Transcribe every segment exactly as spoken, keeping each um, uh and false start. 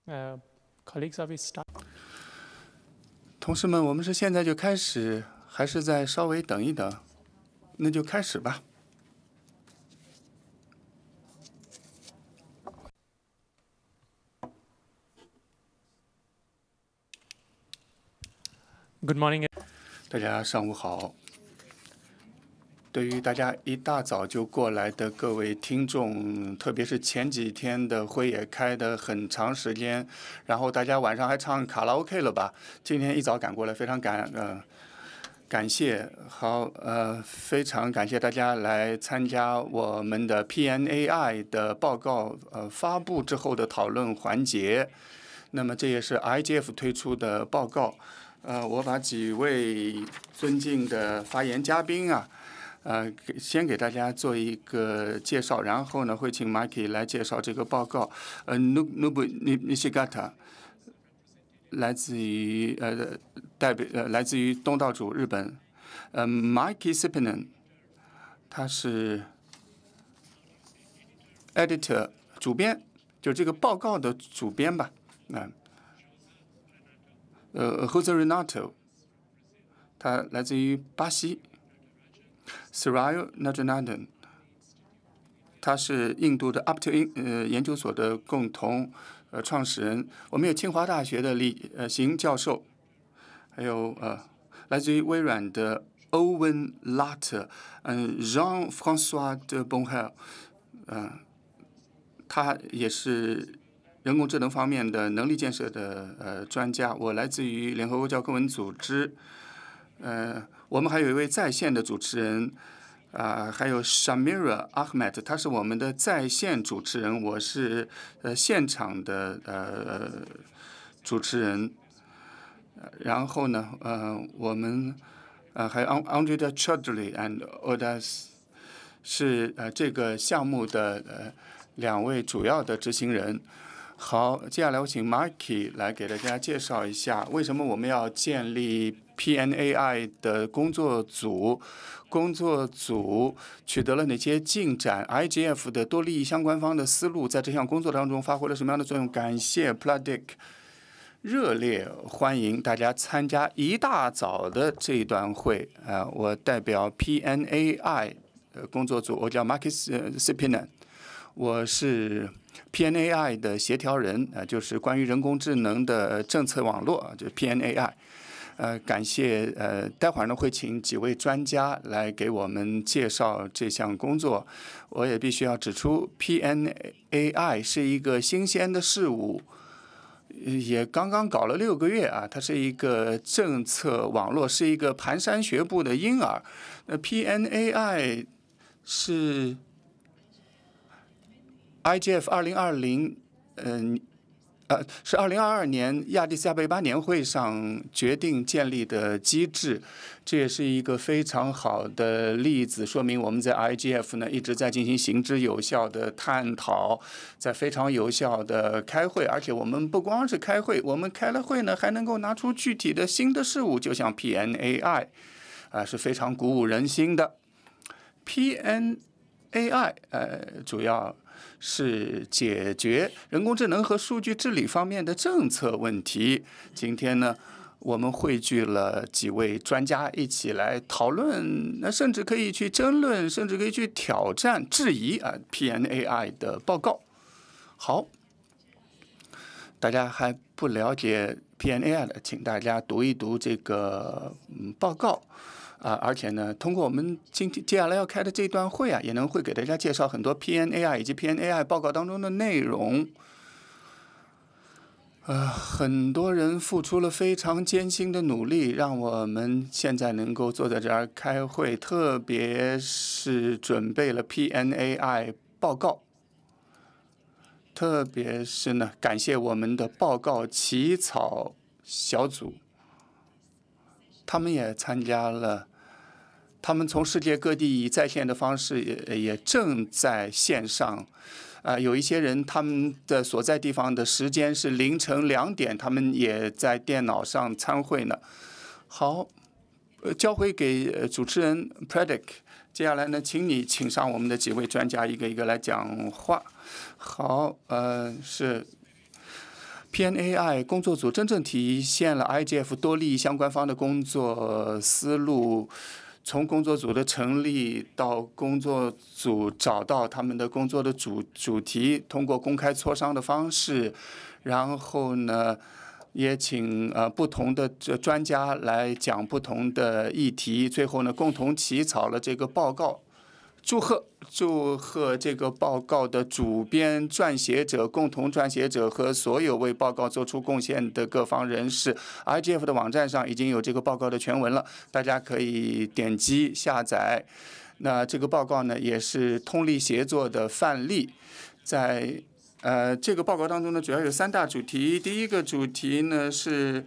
Uh, colleagues, are we start? 同事们，我们是现在就开始，还是再稍微等一等？那就开始吧。 Good morning. 大家上午好。对于大家一大早就过来的各位听众，特别是前几天的会也开得很长时间，然后大家晚上还唱卡拉 OK 了吧？今天一早赶过来，非常感呃感谢，好呃非常感谢大家来参加我们的 P N A I 的报告呃发布之后的讨论环节。那么这也是 I G F 推出的报告。呃，我把几位尊敬的发言嘉宾啊。呃，先给大家做一个介绍，然后呢，会请 Mikey 来介绍这个报告。呃 ，Nobu Nishigata 来自于呃代表呃来自于东道主日本。呃 ，Mikey Sippinen 他是 editor 主编，就这个报告的主编吧。啊、呃，呃 ，Jose Renato 他来自于巴西。Sarayu Najanandan， 他是印度的 Up to In 呃研究所的共同呃创始人。我们有清华大学的李呃邢教授，还有呃来自于微软的 Owen Latte， 嗯 Jean-François de Bonheur， 呃，他也是人工智能方面的能力建设的呃专家。我来自于联合国教科文组织。呃，我们还有一位在线的主持人，啊、呃，还有 Shamira Ahmed， 他是我们的在线主持人，我是呃现场的呃主持人。然后呢，呃，我们呃还有 Andrea Chaudhry and Odas 是呃这个项目的呃两位主要的执行人。好，接下来我请 Marky 来给大家介绍一下为什么我们要建立 P N A I 的工作组，工作组取得了哪些进展 ？I G F 的多利益相关方的思路在这项工作当中发挥了什么样的作用？感谢 Pladik， 热烈欢迎大家参加一大早的这一段会。啊、呃，我代表 P N A I 工作组，我叫 Marcus Sippinen， 我是 P N A I 的协调人，啊、呃，就是关于人工智能的政策网络，就是 P N A I。呃，感谢呃，待会儿呢会请几位专家来给我们介绍这项工作。我也必须要指出 ，P N A I 是一个新鲜的事物，也刚刚搞了六个月啊。它是一个政策网络，是一个蹒跚学步的婴儿。那 P N A I 是 I G F 二零二零，嗯。呃，是二零二二年亚的斯亚贝巴年会上决定建立的机制，这也是一个非常好的例子，说明我们在 I G F 呢一直在进行行之有效的探讨，在非常有效的开会，而且我们不光是开会，我们开了会呢还能够拿出具体的新的事物，就像 P N A I， 啊、呃、是非常鼓舞人心的。P N A I 呃主要是解决人工智能和数据治理方面的政策问题。今天呢，我们汇聚了几位专家一起来讨论，那甚至可以去争论，甚至可以去挑战、质疑啊 P N A I 的报告。好，大家还不了解 P N A I 的，请大家读一读这个嗯报告。啊，而且呢，通过我们今天接下来要开的这段会啊，也能会给大家介绍很多 P N A I 以及 P N A I 报告当中的内容。呃，很多人付出了非常艰辛的努力，让我们现在能够坐在这儿开会，特别是准备了 P N A I 报告。特别是呢，感谢我们的报告起草小组，他们也参加了。他们从世界各地以在线的方式也也正在线上，啊、呃，有一些人他们的所在地方的时间是凌晨两点，他们也在电脑上参会呢。好，呃，交回给、呃、主持人 Predic， 接下来呢，请你请上我们的几位专家一个一个来讲话。好，呃，是 P N A I 工作组真正体现了 I G F 多利益相关方的工作思路。从工作组的成立到工作组找到他们的工作的主主题，通过公开磋商的方式，然后呢，也请呃不同的专家来讲不同的议题，最后呢，共同起草了这个报告。祝贺祝贺这个报告的主编、撰写者、共同撰写者和所有为报告做出贡献的各方人士。I G F 的网站上已经有这个报告的全文了，大家可以点击下载。那这个报告呢，也是通力协作的范例。在呃这个报告当中呢，主要有三大主题。第一个主题呢是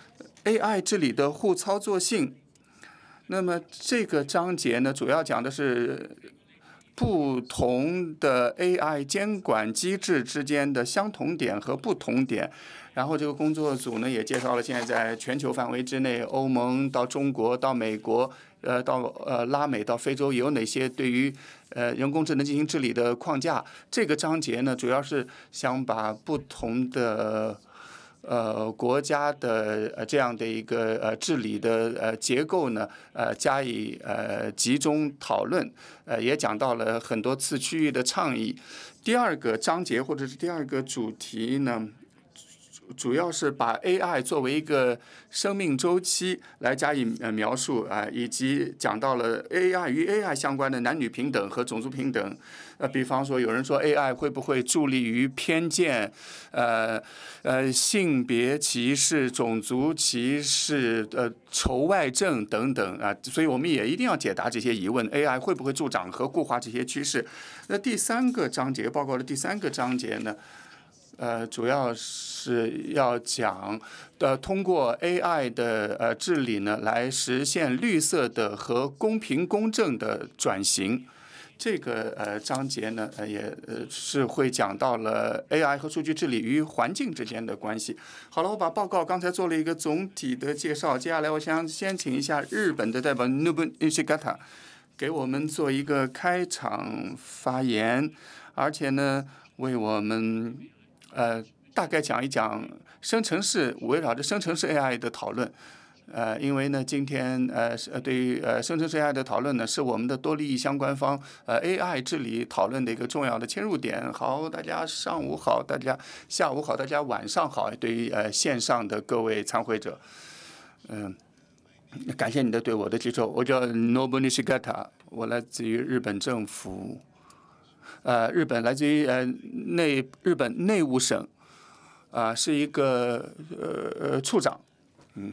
A I 治理的互操作性。那么这个章节呢，主要讲的是不同的 A I 监管机制之间的相同点和不同点。然后这个工作组呢，也介绍了现在在全球范围之内，欧盟到中国到美国，呃，到呃拉美到非洲有哪些对于呃人工智能进行治理的框架。这个章节呢，主要是想把不同的呃，国家的呃这样的一个呃治理的呃结构呢，呃加以呃集中讨论，呃也讲到了很多次区域的倡议。第二个章节或者是第二个主题呢，主要是把 A I 作为一个生命周期来加以呃描述啊、呃，以及讲到了 A I 与 A I 相关的男女平等和种族平等。呃，比方说有人说 A I 会不会助力于偏见，呃呃性别歧视、种族歧视、呃仇外症等等啊、呃，所以我们也一定要解答这些疑问。A I 会不会助长和固化这些趋势？那第三个章节报告的第三个章节呢？呃，主要是要讲，呃，通过 A I 的呃治理呢，来实现绿色的和公平公正的转型。这个呃章节呢，呃也呃是会讲到了 A I 和数据治理与环境之间的关系。好了，我把报告刚才做了一个总体的介绍，接下来我想先请一下日本的代表 Nobu Nishigata 给我们做一个开场发言，而且呢，为我们呃，大概讲一讲生成式围绕着生成式 A I 的讨论。呃，因为呢，今天呃，对于呃生成式 A I 的讨论呢，是我们的多利益相关方呃 A I 治理讨论的一个重要的切入点。好，大家上午好，大家下午好，大家晚上好。对于呃线上的各位参会者，嗯、呃，感谢你的对我的接受。我叫 Nobu Nishigata， 我来自于日本政府。呃，日本来自于呃内日本内务省，啊、呃，是一个呃呃处长，嗯，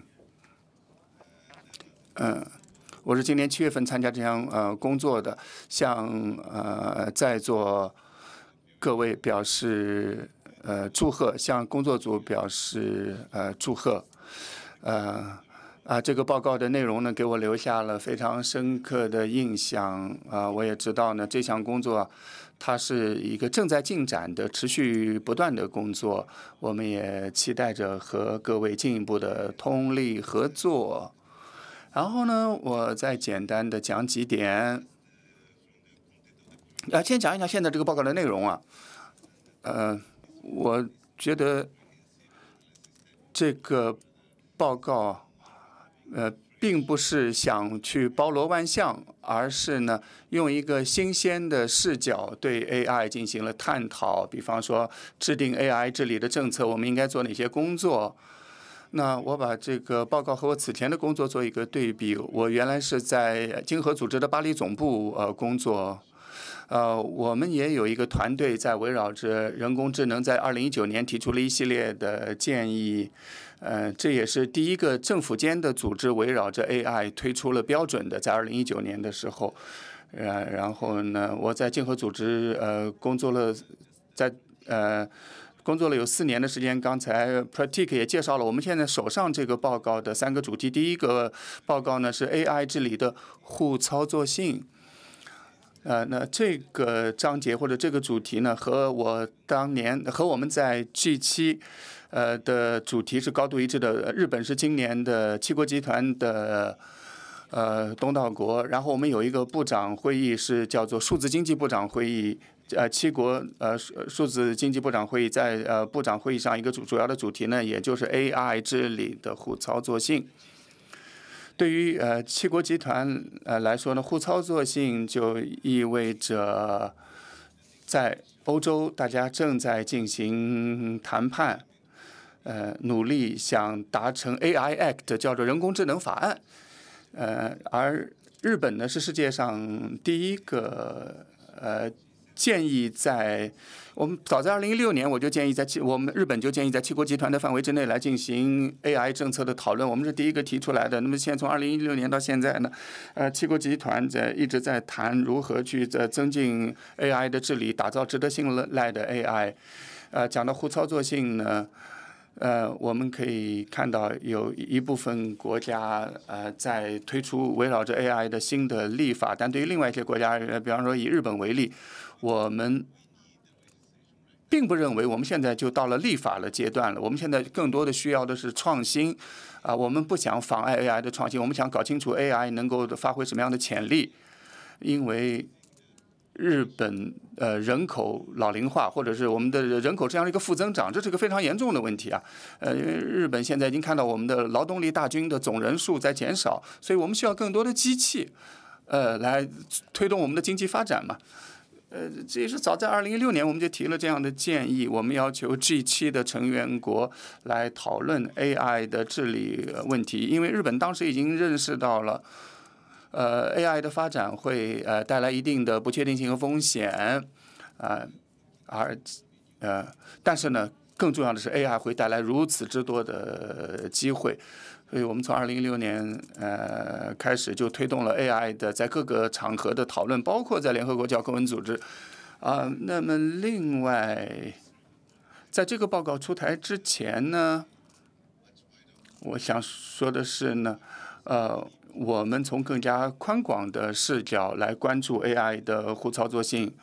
嗯、呃，我是今年七月份参加这项呃工作的，向呃在座各位表示呃祝贺，向工作组表示呃祝贺，呃。啊，这个报告的内容呢，给我留下了非常深刻的印象。啊，我也知道呢，这项工作它是一个正在进展的、持续不断的工作。我们也期待着和各位进一步的通力合作。然后呢，我再简单的讲几点。啊，先讲一讲现在这个报告的内容啊。呃，我觉得这个报告。呃，并不是想去包罗万象，而是呢，用一个新鲜的视角对 A I 进行了探讨。比方说，制定 A I 治理的政策，我们应该做哪些工作？那我把这个报告和我此前的工作做一个对比。我原来是在经合组织的巴黎总部呃工作。呃，我们也有一个团队在围绕着人工智能，在二零一九年提出了一系列的建议。呃，这也是第一个政府间的组织围绕着 A I 推出了标准的，在二零一九年的时候。呃，然后呢，我在经合组织呃工作了，在呃工作了有四年的时间。刚才 Pratik 也介绍了我们现在手上这个报告的三个主题。第一个报告呢是 A I 治理的互操作性。呃，那这个章节或者这个主题呢，和我当年和我们在 G 七，呃的主题是高度一致的。日本是今年的七国集团的呃东道国，然后我们有一个部长会议是叫做数字经济部长会议， 呃七国呃数数字经济部长会议在呃部长会议上一个主主要的主题呢，也就是 A I 治理的互操作性。对于呃七国集团呃来说呢，互操作性就意味着在欧洲大家正在进行谈判，呃，努力想达成 A I Act， 叫做人工智能法案。呃，而日本呢是世界上第一个呃建议在我们早在二零一六年我就建议在我们日本就建议在七国集团的范围之内来进行 A I 政策的讨论，我们是第一个提出来的。那么现在从二零一六年到现在呢，呃，七国集团在一直在谈如何去在增进 A I 的治理，打造值得信赖的 A I。呃，讲到互操作性呢。呃，我们可以看到有一部分国家呃在推出围绕着 A I 的新的立法，但对于另外一些国家，呃，比方说以日本为例，我们并不认为我们现在就到了立法的阶段了。我们现在更多的需要的是创新，啊、呃，我们不想妨碍 A I 的创新，我们想搞清楚 A I 能够发挥什么样的潜力，因为。日本呃人口老龄化，或者是我们的人口这样的一个负增长，这是个非常严重的问题啊。呃，因为日本现在已经看到我们的劳动力大军的总人数在减少，所以我们需要更多的机器，呃，来推动我们的经济发展嘛。呃，这也是早在二零一六年我们就提了这样的建议，我们要求 G 七的成员国来讨论 A I 的治理问题，因为日本当时已经认识到了。呃 ，A I 的发展会呃带来一定的不确定性和风险，啊、呃，而呃，但是呢，更重要的是 A I 会带来如此之多的机会，所以我们从二零一六年呃开始就推动了 A I 的在各个场合的讨论，包括在联合国教科文组织，啊、呃，那么另外，在这个报告出台之前呢，我想说的是呢，呃。我们从更加宽广的视角来关注 A I 的互操作性。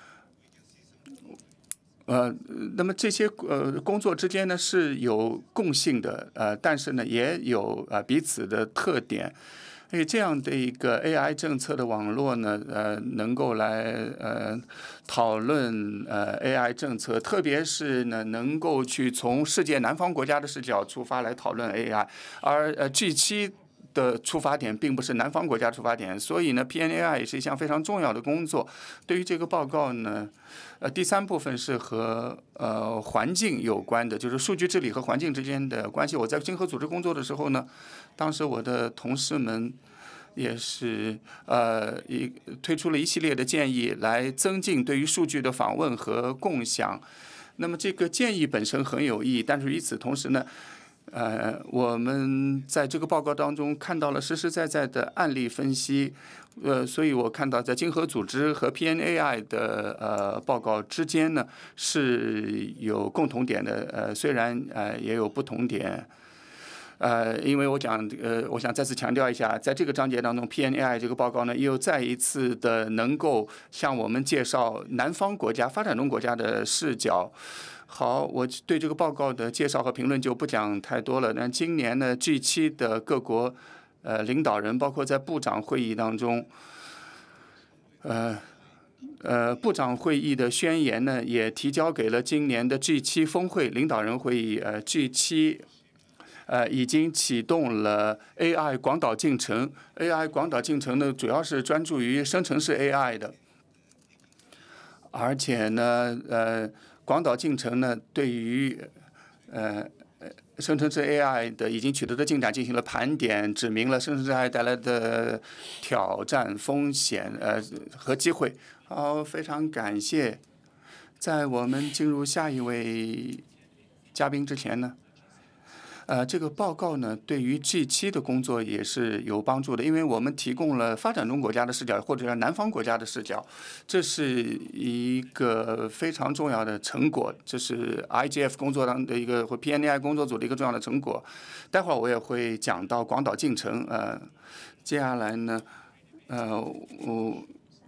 呃，那么这些呃工作之间呢是有共性的，呃，但是呢也有呃彼此的特点。所以这样的一个 A I 政策的网络呢，呃，能够来呃讨论呃 A I 政策，特别是呢能够去从世界南方国家的视角出发来讨论 A I， 而呃 G 七。的出发点并不是南方国家出发点，所以呢 ，P N A I 也是一项非常重要的工作。对于这个报告呢，呃，第三部分是和呃环境有关的，就是数据治理和环境之间的关系。我在经合组织工作的时候呢，当时我的同事们也是呃一推出了一系列的建议，来增进对于数据的访问和共享。那么这个建议本身很有意义，但是与此同时呢。呃，我们在这个报告当中看到了实实在在的案例分析，呃，所以我看到在经合组织和 P N A I 的呃报告之间呢是有共同点的，呃，虽然呃也有不同点，呃，因为我讲呃，我想再次强调一下，在这个章节当中 ，P N A I 这个报告呢又再一次的能够向我们介绍南方国家、发展中国家的视角。好，我对这个报告的介绍和评论就不讲太多了。那今年呢 ，G 七的各国呃领导人，包括在部长会议当中，呃呃部长会议的宣言呢，也提交给了今年的 G 七峰会领导人会议。呃 ，G 七呃已经启动了 A I 广岛进程。A I 广岛进程呢，主要是专注于生成式 A I 的，而且呢，呃。广岛进程呢，对于呃生成式 A I 的已经取得的进展进行了盘点，指明了生成式 A I 带来的挑战、风险呃和机会。好，非常感谢。在我们进入下一位嘉宾之前呢。呃，这个报告呢，对于 G 七的工作也是有帮助的，因为我们提供了发展中国家的视角，或者是南方国家的视角，这是一个非常重要的成果，这是 I G F 工作当的一个或 P N A I 工作组的一个重要的成果。待会儿我也会讲到广岛进程，呃，接下来呢，呃，我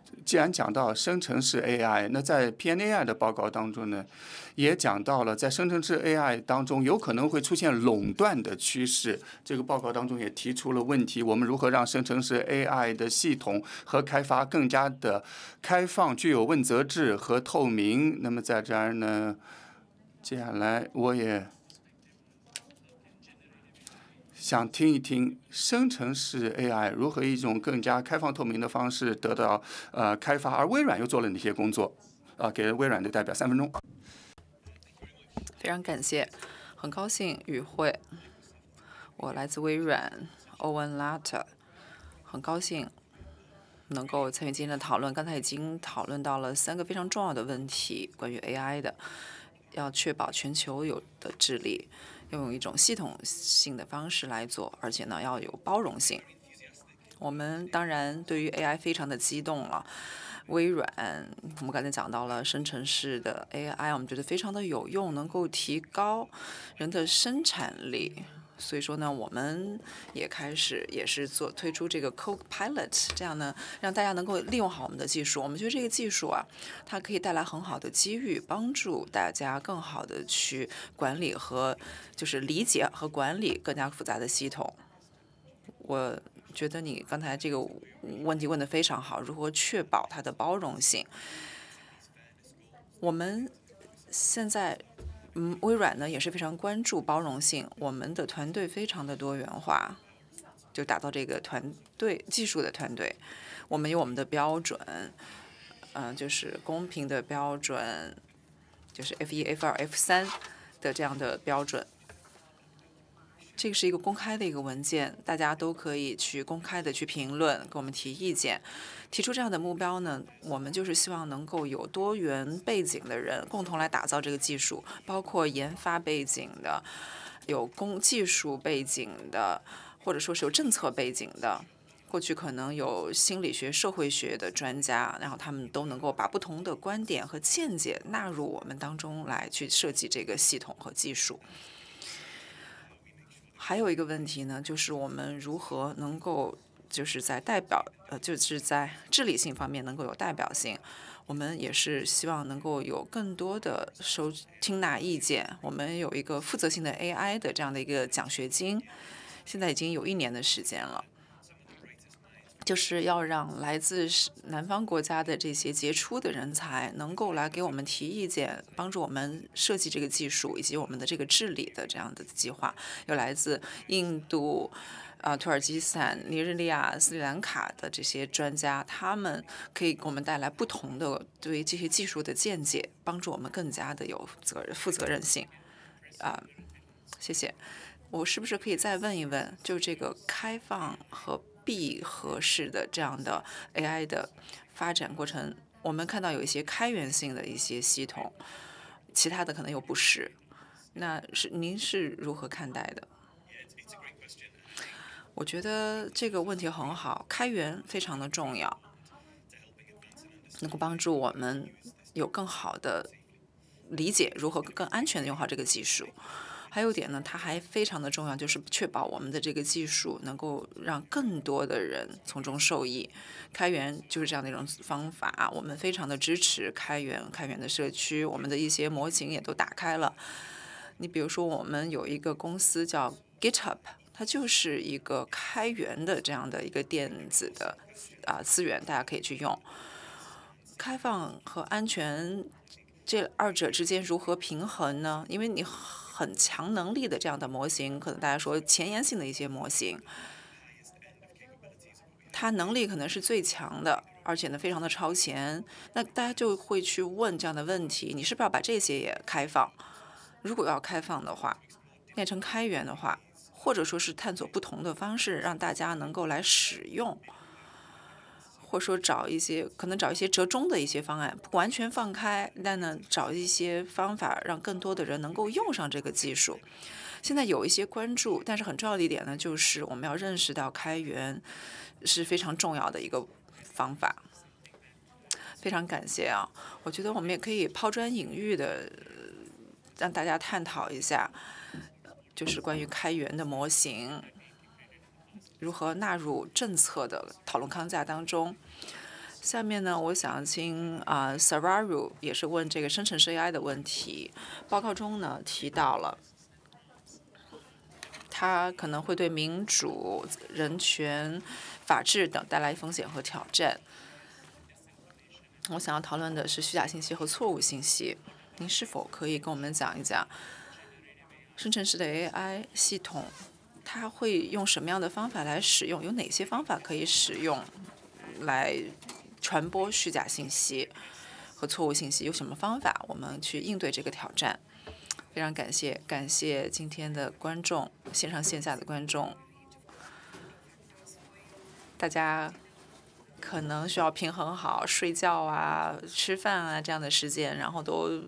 既然讲到生成式 A I， 那在 P N A I 的报告当中呢，也讲到了在生成式 A I 当中有可能会出现垄断的趋势。这个报告当中也提出了问题：我们如何让生成式 A I 的系统和开发更加的开放、具有问责制和透明？那么在这儿呢，接下来我也想听一听生成式 A I 如何以一种更加开放透明的方式得到呃开发，而微软又做了哪些工作？啊，给微软的代表三分钟。 非常感谢，很高兴与会。我来自微软 Owen Latta， 很高兴能够参与今天的讨论。刚才已经讨论到了三个非常重要的问题，关于 A I 的，要确保全球有的治理。要用一种系统性的方式来做，而且呢要有包容性。我们当然对于 A I 非常的激动了。微软，我们刚才讲到了生成式的 A I， 我们觉得非常的有用，能够提高人的生产力。所以说呢，我们也开始也是做推出这个 Copilot， 这样呢让大家能够利用好我们的技术。我们觉得这个技术啊，它可以带来很好的机遇，帮助大家更好的去管理和就是理解和管理更加复杂的系统。我觉得你刚才这个问题问得非常好，如何确保它的包容性？我们现在。嗯，微软呢也是非常关注包容性，我们的团队非常的多元化，就打造这个团队技术的团队。我们有我们的标准，嗯、呃，就是公平的标准，就是 F 一、F 二、F 三的这样的标准。这个是一个公开的一个文件，大家都可以去公开的去评论，给我们提意见。提出这样的目标呢，我们就是希望能够有多元背景的人共同来打造这个技术，包括研发背景的、有工技术背景的，或者说是有政策背景的。过去可能有心理学、社会学的专家，然后他们都能够把不同的观点和见解纳入我们当中来去设计这个系统和技术。还有一个问题呢，就是我们如何能够就是在代表呃，就是在治理性方面能够有代表性。我们也是希望能够有更多的收听纳意见。我们有一个负责性的 A I 的这样的一个奖学金，现在已经有一年的时间了。就是要让来自南方国家的这些杰出的人才能够来给我们提意见，帮助我们设计这个技术以及我们的这个治理的这样的计划。有来自印度、啊、土耳其斯坦、尼日利亚、斯里兰卡的这些专家，他们可以给我们带来不同的对这些技术的见解，帮助我们更加的有责任、负责任性。啊，谢谢。我是不是可以再问一问，就这个开放和闭合式的这样的 A I 的发展过程，我们看到有一些开源性的一些系统，其他的可能又不是。那是您是如何看待的？我觉得这个问题很好，开源非常的重要，能够帮助我们有更好的理解如何更安全的用好这个技术。还有一点呢，它还非常的重要，就是确保我们的这个技术能够让更多的人从中受益。开源就是这样的一种方法，我们非常的支持开源，开源的社区，我们的一些模型也都打开了。你比如说，我们有一个公司叫 GitHub， 它就是一个开源的这样的一个电子的啊资源，大家可以去用。开放和安全这二者之间如何平衡呢？因为你很强能力的这样的模型，可能大家说前沿性的一些模型，它能力可能是最强的，而且呢非常的超前。那大家就会去问这样的问题：你是不是要把这些也开放？如果要开放的话，变成开源的话，或者说是探索不同的方式，让大家能够来使用。或者说找一些可能找一些折中的一些方案，不完全放开，但呢找一些方法，让更多的人能够用上这个技术。现在有一些关注，但是很重要的一点呢，就是我们要认识到开源是非常重要的一个方法。非常感谢啊！我觉得我们也可以抛砖引玉的，让大家探讨一下，就是关于开源的模型。如何纳入政策的讨论框架当中？ 下面呢，我想请啊、呃、Sararu 也是问这个生成式 A I 的问题。报告中呢提到了，它可能会对民主、人权、法治等带来风险和挑战。我想要讨论的是虚假信息和错误信息。您是否可以跟我们讲一讲生成式的 A I 系统，它会用什么样的方法来使用？有哪些方法可以使用来传播虚假信息和错误信息？有什么方法我们去应对这个挑战？非常感谢，感谢今天的观众，线上线下的观众，大家可能需要平衡好睡觉啊、吃饭啊这样的时间，然后都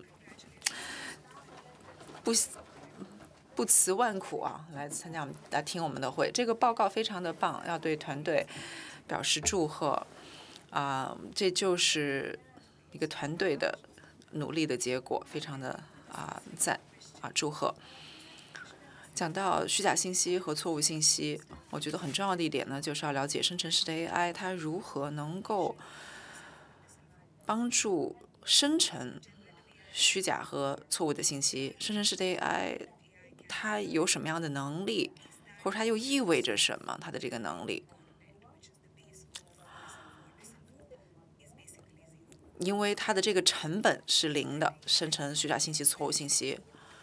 不不辞万苦啊来参加来听我们的会。这个报告非常的棒，要对团队表示祝贺啊、这就是一个团队的努力的结果，非常的啊、赞啊祝贺。讲到虚假信息和错误信息，我觉得很重要的一点呢，就是要了解生成式的 A I 它如何能够帮助生成虚假和错误的信息。生成式的 A I 它有什么样的能力，或者它又意味着什么？它的这个能力，因为它的这个成本是零的，生成虚假信息、错误信息。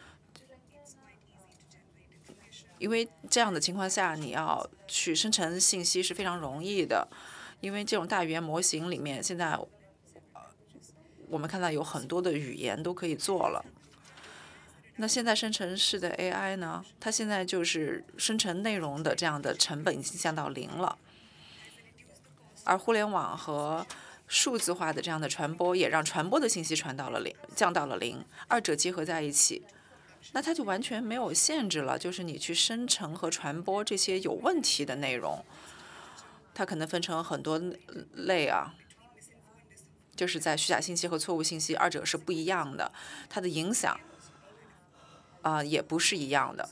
因为这样的情况下，你要去生成信息是非常容易的，因为这种大语言模型里面，现在我们看到有很多的语言都可以做了。那现在生成式的 A I 呢，它现在就是生成内容的这样的成本已经降到零了，而互联网和数字化的这样的传播也让传播的信息传到了零，降到了零，二者结合在一起。那它就完全没有限制了，就是你去生成和传播这些有问题的内容，它可能分成很多类啊，就是在虚假信息和错误信息二者是不一样的，它的影响啊、呃、也不是一样的。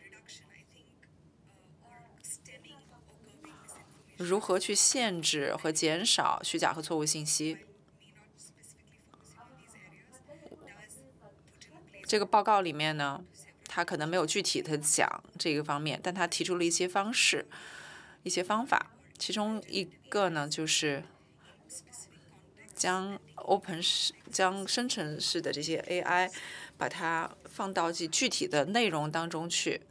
如何去限制和减少虚假和错误信息？这个报告里面呢，他可能没有具体的讲这个方面，但他提出了一些方式、一些方法。其中一个呢，就是将 open 式、将生成式的这些 A I， 把它放到具体的内容当中去。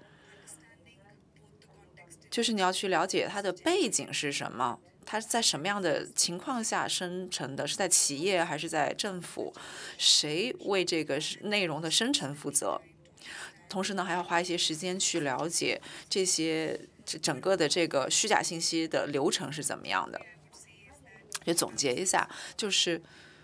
就是你要去了解它的背景是什么，它在什么样的情况下生成的，是在企业还是在政府，谁为这个内容的生成负责？同时呢，还要花一些时间去了解这些整个的这个虚假信息的流程是怎么样的。就总结一下，就是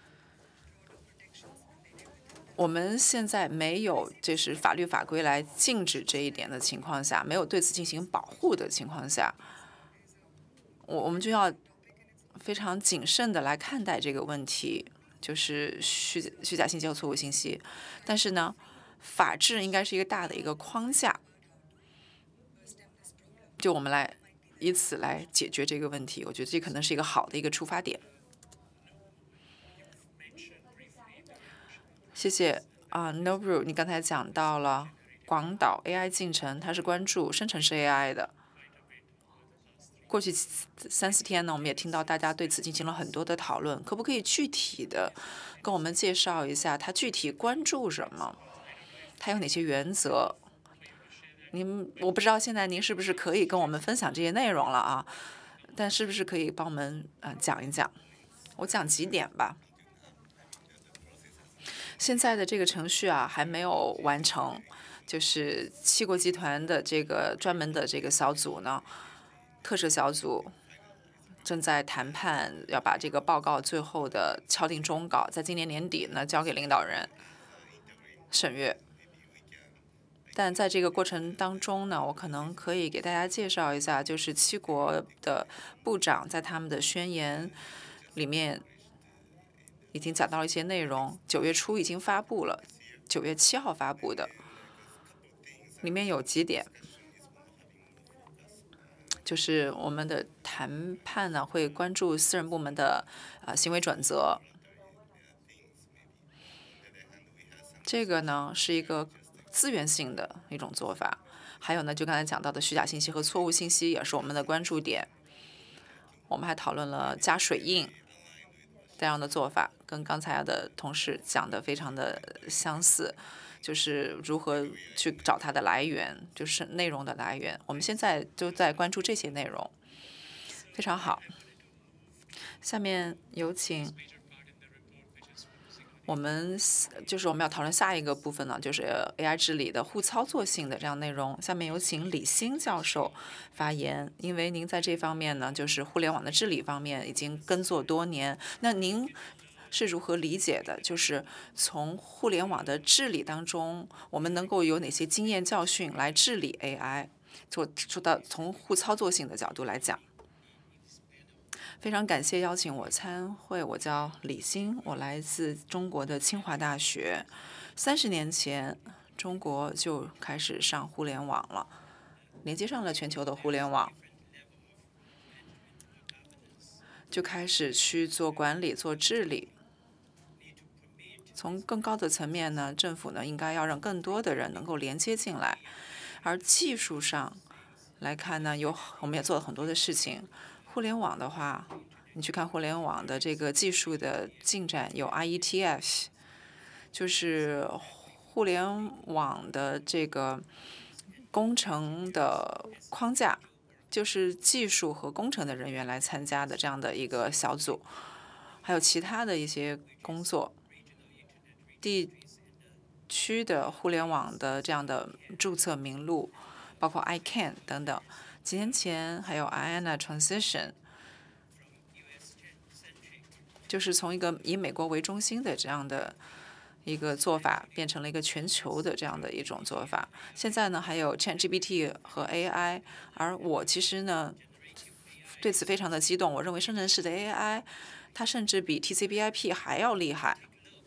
我们现在没有就是法律法规来禁止这一点的情况下，没有对此进行保护的情况下，我我们就要非常谨慎的来看待这个问题，就是虚虚假信息和错误信息。但是呢，法治应该是一个大的一个框架，就我们来以此来解决这个问题。我觉得这可能是一个好的一个出发点。谢谢啊 ，Nobru， 你刚才讲到了广岛 A I 进程，它是关注生成式 A I 的。过去三四天呢，我们也听到大家对此进行了很多的讨论，可不可以具体的跟我们介绍一下，它具体关注什么？它有哪些原则？您我不知道现在您是不是可以跟我们分享这些内容了啊？但是不是可以帮我们啊讲一讲？我讲几点吧。现在的这个程序啊还没有完成，就是七国集团的这个专门的这个小组呢，特设小组正在谈判，要把这个报告最后的敲定终稿，在今年年底呢交给领导人审阅。但在这个过程当中呢，我可能可以给大家介绍一下，就是七国的部长在他们的宣言里面已经讲到了一些内容，九月初已经发布了，九月七号发布的，里面有几点，就是我们的谈。 谈判呢会关注私人部门的呃行为准则。这个呢是一个资源性的一种做法。还有呢，就刚才讲到的虚假信息和错误信息也是我们的关注点。我们还讨论了加水印这样的做法，跟刚才的同事讲的非常的相似，就是如何去找它的来源，就是内容的来源。我们现在都在关注这些内容，非常好。下面有请我们就是我们要讨论下一个部分呢，就是 A I 治理的互操作性的这样内容。下面有请李欣教授发言，因为您在这方面呢，就是互联网的治理方面已经耕作多年。那您是如何理解的？就是从互联网的治理当中，我们能够有哪些经验教训来治理 A I？做说到从互操作性的角度来讲。非常感谢邀请我参会，我叫李欣，我来自中国的清华大学。三十年前，中国就开始上互联网了，连接上了全球的互联网，就开始去做管理、做治理。从更高的层面呢，政府呢应该要让更多的人能够连接进来，而技术上来看呢，有我们也做了很多的事情。互联网的话，你去看互联网的这个技术的进展，有 I E T F， 就是互联网的这个工程的框架，就是技术和工程的人员来参加的这样的一个小组，还有其他的一些工作，地区的互联网的这样的注册名录，包括 I C A N 等等。几年前还有 I A N A Transition， 就是从一个以美国为中心的这样的一个做法，变成了一个全球的这样的一种做法。现在呢，还有 ChatGPT 和 A I， 而我其实呢对此非常的激动。我认为生成式的 A I， 它甚至比 T C P/I P 还要厉害。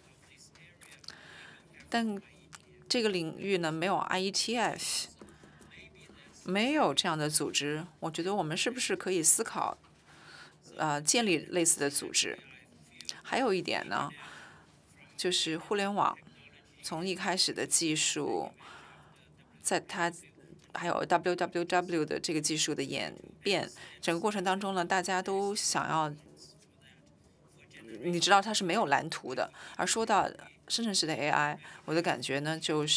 但这个领域呢，没有 I E T F。没有这样的组织，我觉得我们是不是可以思考，呃，建立类似的组织？还有一点呢，就是互联网从一开始的技术，在它还有 W W W 的这个技术的演变，整个过程当中呢，大家都想要，你知道它是没有蓝图的。而说到生成式的 A I， 我的感觉呢就是。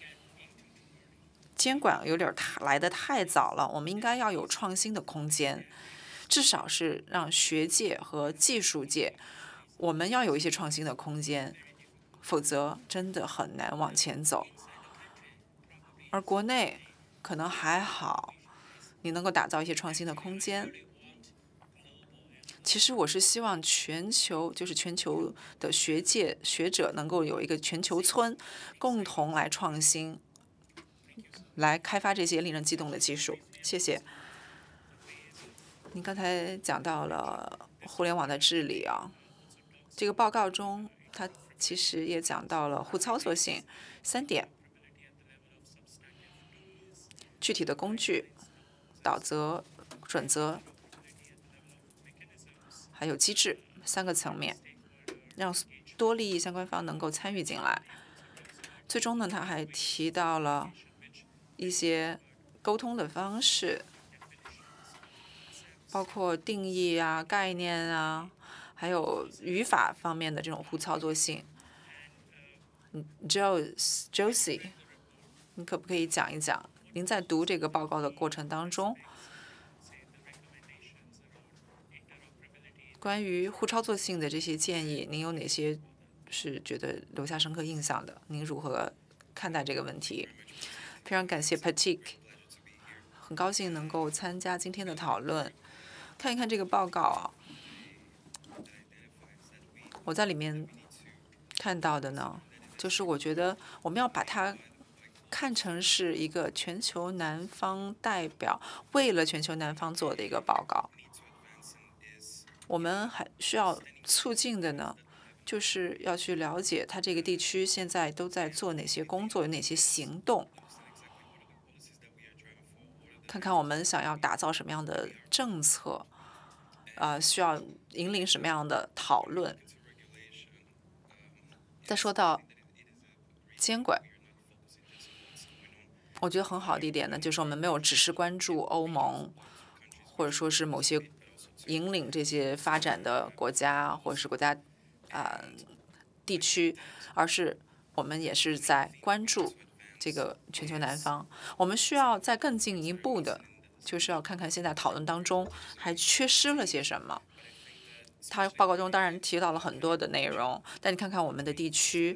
监管有点太来得太早了，我们应该要有创新的空间，至少是让学界和技术界，我们要有一些创新的空间，否则真的很难往前走。而国内可能还好，你能够打造一些创新的空间。其实我是希望全球，就是全球的学界学者能够有一个全球村，共同来创新。来开发这些令人激动的技术，谢谢。您刚才讲到了互联网的治理啊，这个报告中，它其实也讲到了互操作性三点：具体的工具、导则、准则，还有机制三个层面，让多利益相关方能够参与进来。最终呢，他还提到了一些沟通的方式，包括定义啊、概念啊，还有语法方面的这种互操作性。Joe Josie， 你可不可以讲一讲？您在读这个报告的过程当中，关于互操作性的这些建议，您有哪些是觉得留下深刻印象的？您如何看待这个问题？非常感谢 Patik， 很高兴能够参加今天的讨论。看一看这个报告啊，我在里面看到的呢，就是我觉得我们要把它看成是一个全球南方代表为了全球南方做的一个报告。我们还需要促进的呢，就是要去了解它这个地区现在都在做哪些工作，有哪些行动。 看看我们想要打造什么样的政策，啊、需要引领什么样的讨论。再说到监管，我觉得很好的一点呢，就是我们没有只是关注欧盟，或者说是某些引领这些发展的国家或者是国家啊、呃地区，而是我们也是在关注这个全球南方。我们需要再更进一步的，就是要看看现在讨论当中还缺失了些什么。他报告中当然提到了很多的内容，但你看看我们的地区，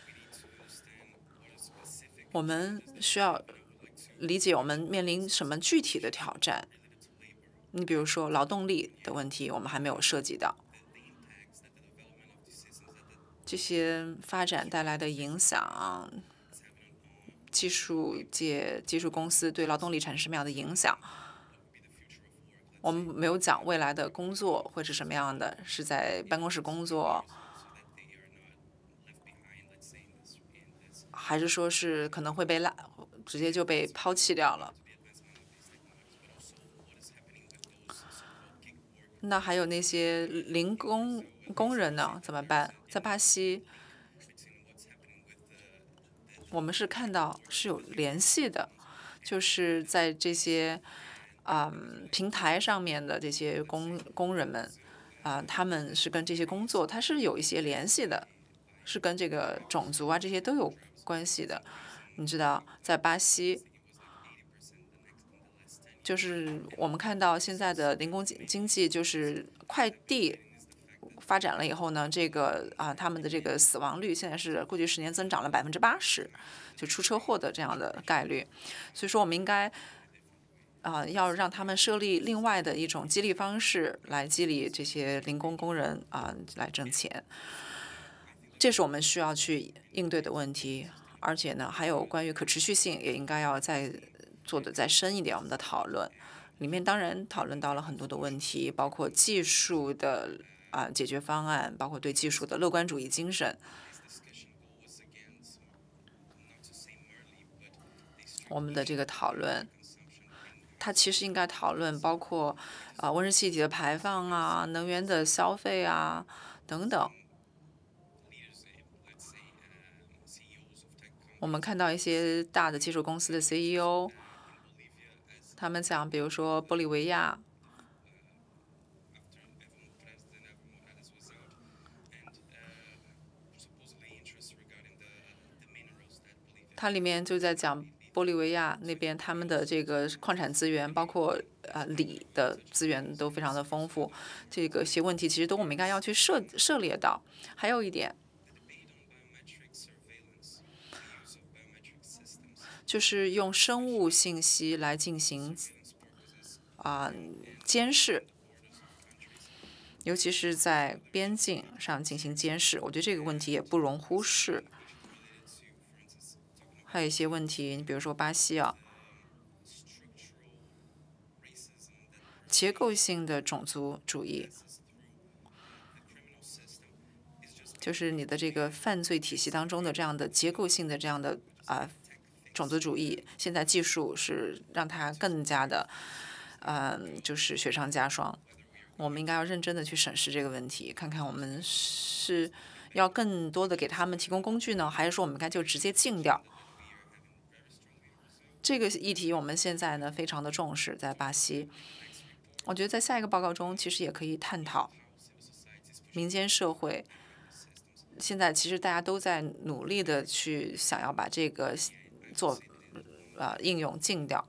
我们需要理解我们面临什么具体的挑战。你比如说劳动力的问题，我们还没有涉及到。这些发展带来的影响，技术界、技术公司对劳动力产生什么样的影响？我们没有讲未来的工作会是什么样的，是在办公室工作，还是说是可能会被拉，直接就被抛弃掉了？那还有那些零工工人呢？怎么办？在巴西，我们是看到是有联系的，就是在这些嗯平台上面的这些工工人们啊、他们是跟这些工作它是有一些联系的，是跟这个种族啊这些都有关系的。你知道，在巴西，就是我们看到现在的零工经经济，就是快递发展了以后呢，这个啊，他们的这个死亡率现在是过去十年增长了百分之八十，就出车祸的这样的概率。所以说，我们应该啊，要让他们设立另外的一种激励方式，来激励这些零工工人啊来挣钱。这是我们需要去应对的问题。而且呢，还有关于可持续性，也应该要再做的再深一点。我们的讨论里面当然讨论到了很多的问题，包括技术的啊、解决方案，包括对技术的乐观主义精神。我们的这个讨论，它其实应该讨论包括啊、温室气体的排放啊、能源的消费啊等等。我们看到一些大的技术公司的 C E O， 他们讲，比如说玻利维亚，它里面就在讲玻利维亚那边他们的这个矿产资源，包括呃锂的资源都非常的丰富。这个些问题其实都我们应该要去涉涉猎到。还有一点，就是用生物信息来进行啊、监视，尤其是在边境上进行监视，我觉得这个问题也不容忽视。还有一些问题，你比如说巴西啊，结构性的种族主义，就是你的这个犯罪体系当中的这样的结构性的这样的啊、种族主义，现在技术是让它更加的，嗯、就是雪上加霜。我们应该要认真的去审视这个问题，看看我们是要更多的给他们提供工具呢，还是说我们应该就直接禁掉？这个议题我们现在呢非常的重视，在巴西。我觉得在下一个报告中，其实也可以探讨民间社会。现在其实大家都在努力的去想要把这个做呃应用禁掉。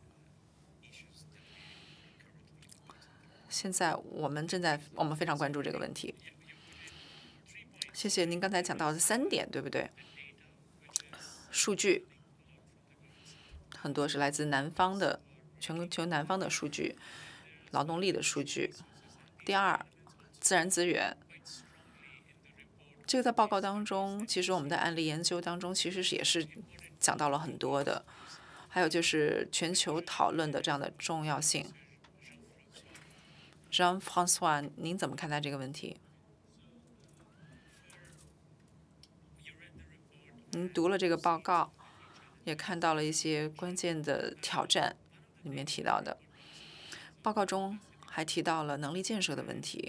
现在我们正在我们非常关注这个问题。谢谢您刚才讲到的三点，对不对？数据很多是来自南方的全球南方的数据，劳动力的数据。第二，自然资源。这个在报告当中，其实我们在案例研究当中，其实是也是讲到了很多的。还有就是全球讨论的这样的重要性。Jean-François，您怎么看待这个问题？您读了这个报告，也看到了一些关键的挑战。 里面提到的。报告中还提到了能力建设的问题。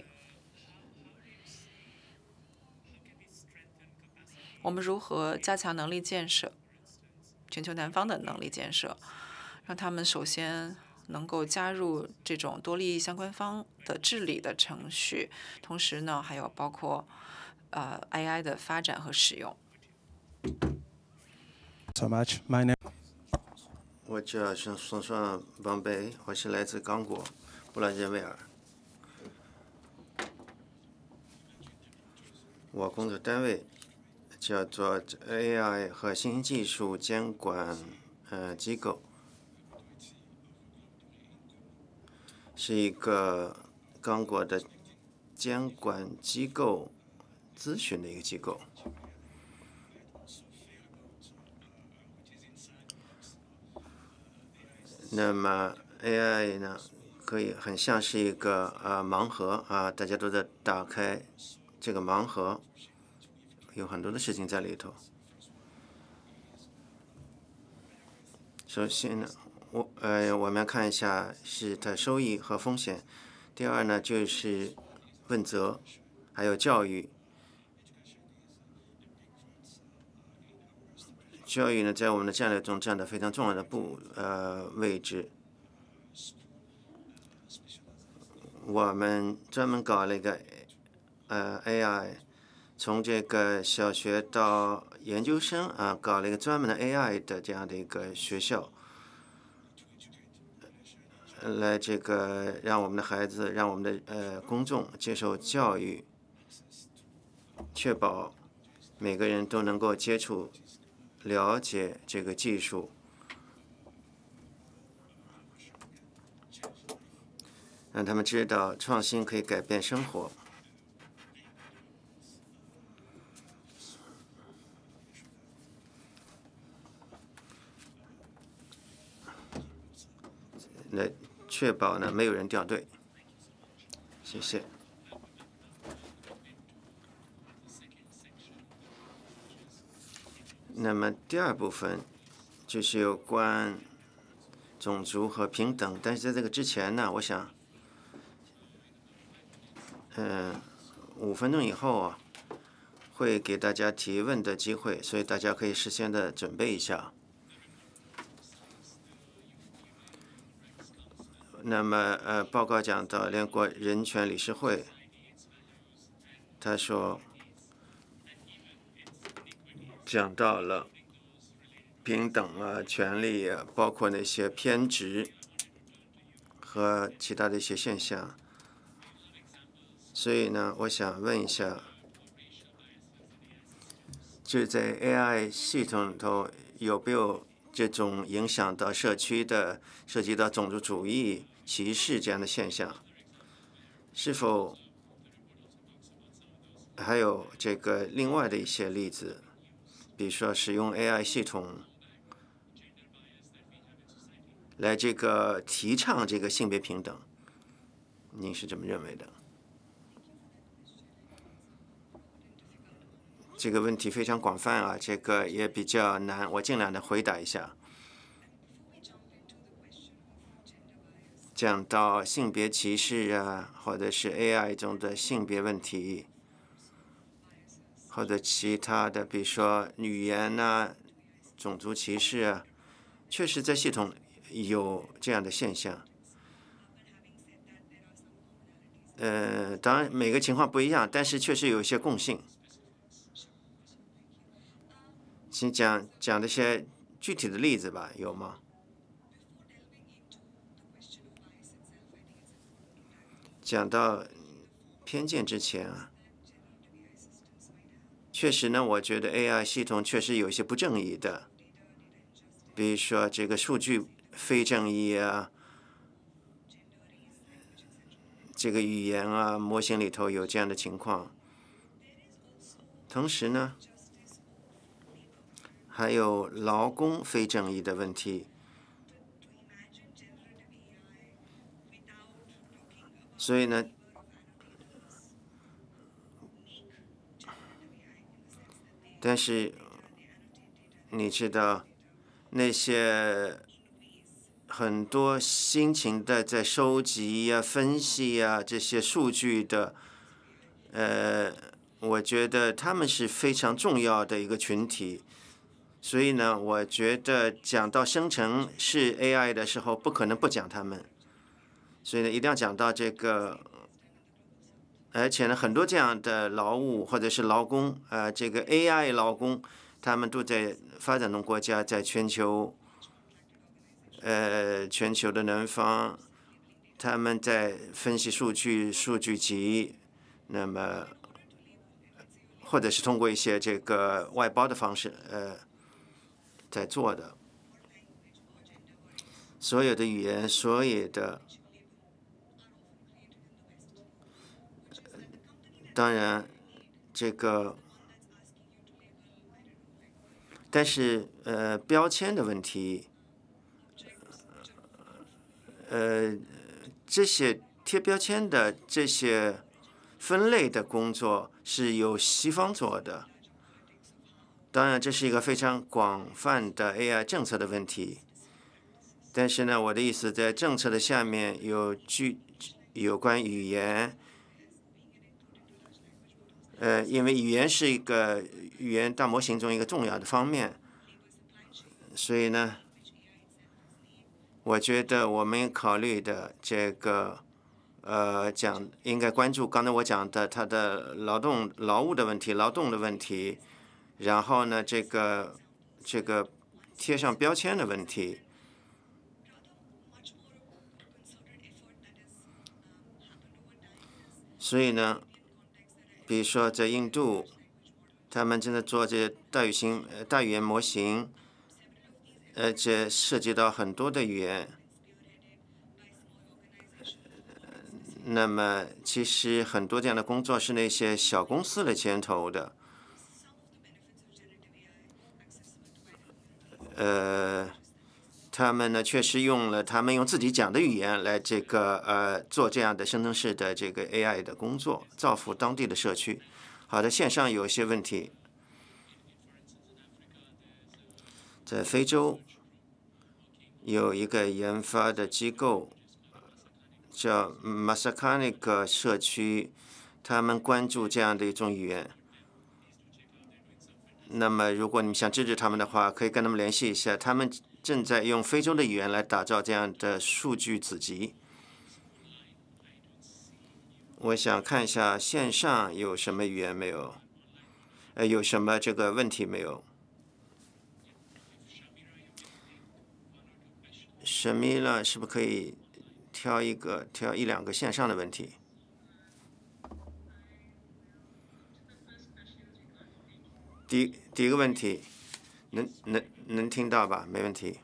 我们如何加强能力建设？全球南方的能力建设，让他们首先能够加入这种多利益相关方的治理的程序，同时呢，还有包括呃 A I 的发展和使用。 So much. My name. 我叫孙孙孙王贝，我是来自刚果布拉日维尔。我工作单位叫做 A I 和新兴技术监管呃机构，是一个刚果的监管机构咨询的一个机构。那么 A I 呢，可以很像是一个呃盲盒啊，大家都在打开这个盲盒，有很多的事情在里头。首先呢，我呃我们看一下是它收益和风险。第二呢，就是问责，还有教育。教育呢，在我们的战略中占得非常重要的部呃位置。我们专门搞了一个呃 A I， 从这个小学到研究生啊，搞了一个专门的 A I 的这样的一个学校，来这个让我们的孩子，让我们的呃公众接受教育，确保每个人都能够接触。了解这个技术，让他们知道创新可以改变生活。来确保呢没有人掉队。谢谢。那么第二部分就是有关种族和平等，但是在这个之前呢，我想，嗯、呃，五分钟以后啊，会给大家提问的机会，所以大家可以事先的准备一下。那么呃，报告讲到联合国人权理事会，他说。讲到了平等啊、权利啊，包括那些偏执和其他的一些现象。所以呢，我想问一下，就是在 A I 系统里头有没有这种影响到社区的、涉及到种族主义、歧视这样的现象？是否还有这个另外的一些例子？比如说，使用 A I 系统来这个提倡这个性别平等，您是怎么认为的？这个问题非常广泛啊，这个也比较难，我尽量的回答一下。讲到性别歧视啊，或者是 A I 中的性别问题。或者其他的，比如说语言呐、种族歧视啊，确实在系统有这样的现象。呃，当然每个情况不一样，但是确实有一些共性。请讲讲这些具体的例子吧，有吗？讲到偏见之前啊。确实呢，我觉得 A I 系统确实有一些不正义的，比如说这个数据非正义啊，这个语言啊模型里头有这样的情况。同时呢，还有劳工非正义的问题。所以呢，但是你知道，那些很多辛勤的在收集呀、分析呀这些数据的，呃，我觉得他们是非常重要的一个群体。所以呢，我觉得讲到生成式 A I 的时候，不可能不讲他们。所以呢，一定要讲到这个，而且呢，很多这样的劳务或者是劳工，呃，这个 A I 劳工，他们都在发展中国家，在全球，呃，全球的南方，他们在分析数据、数据集，那么或者是通过一些这个外包的方式，呃，在做的。所有的语言，所有的。当然，这个，但是呃，标签的问题，呃，这些贴标签的这些分类的工作是由西方做的。当然，这是一个非常广泛的 A I 政策的问题。但是呢，我的意思在政策的下面有具有关语言。呃，因为语言是一个语言大模型中一个重要的方面，所以呢，我觉得我们考虑的这个，呃，讲应该关注刚才我讲的它的劳动劳务的问题、劳动的问题，然后呢，这个这个贴上标签的问题。所以呢。比如说，在印度，他们正在做这大语型、大语言模型，而且涉及到很多的语言。那么，其实很多这样的工作是那些小公司来牵头的。呃，他们呢确实用了他们用自己讲的语言来这个呃做这样的生成式的这个 A I 的工作，造福当地的社区。好的，线上有一些问题，在非洲有一个研发的机构叫 Masakanic 社区，他们关注这样的一种语言。那么，如果你们想支持他们的话，可以跟他们联系一下。他们正在用非洲的语言来打造这样的数据子集。我想看一下线上有什么语言没有？呃，有什么这个问题没有？神秘了，是不是可以挑一个、挑一两个线上的问题？第第一个问题，能能能听到吧？没问题。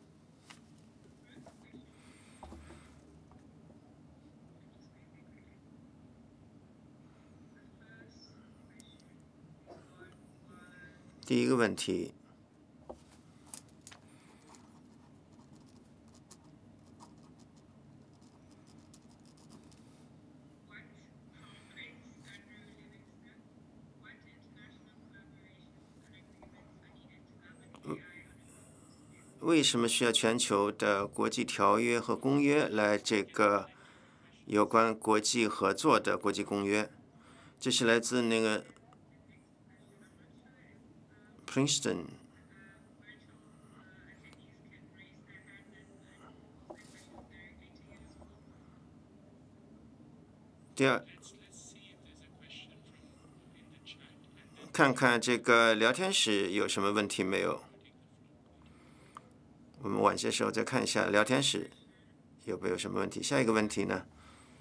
第一个问题，为什么需要全球的国际条约和公约来这个有关国际合作的国际公约？这是来自那个 Princeton。第二，看看这个聊天室有什么问题没有？我们晚些时候再看一下聊天室有没有什么问题。下一个问题呢？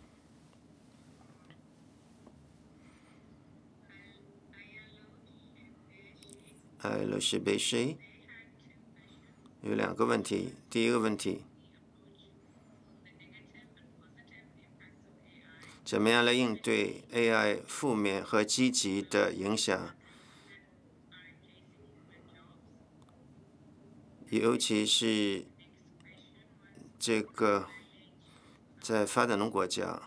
哎，罗西贝谁？有两个问题。第一个问题，怎么样来应对 A I 负面和积极的影响？尤其是这个在发展中国家，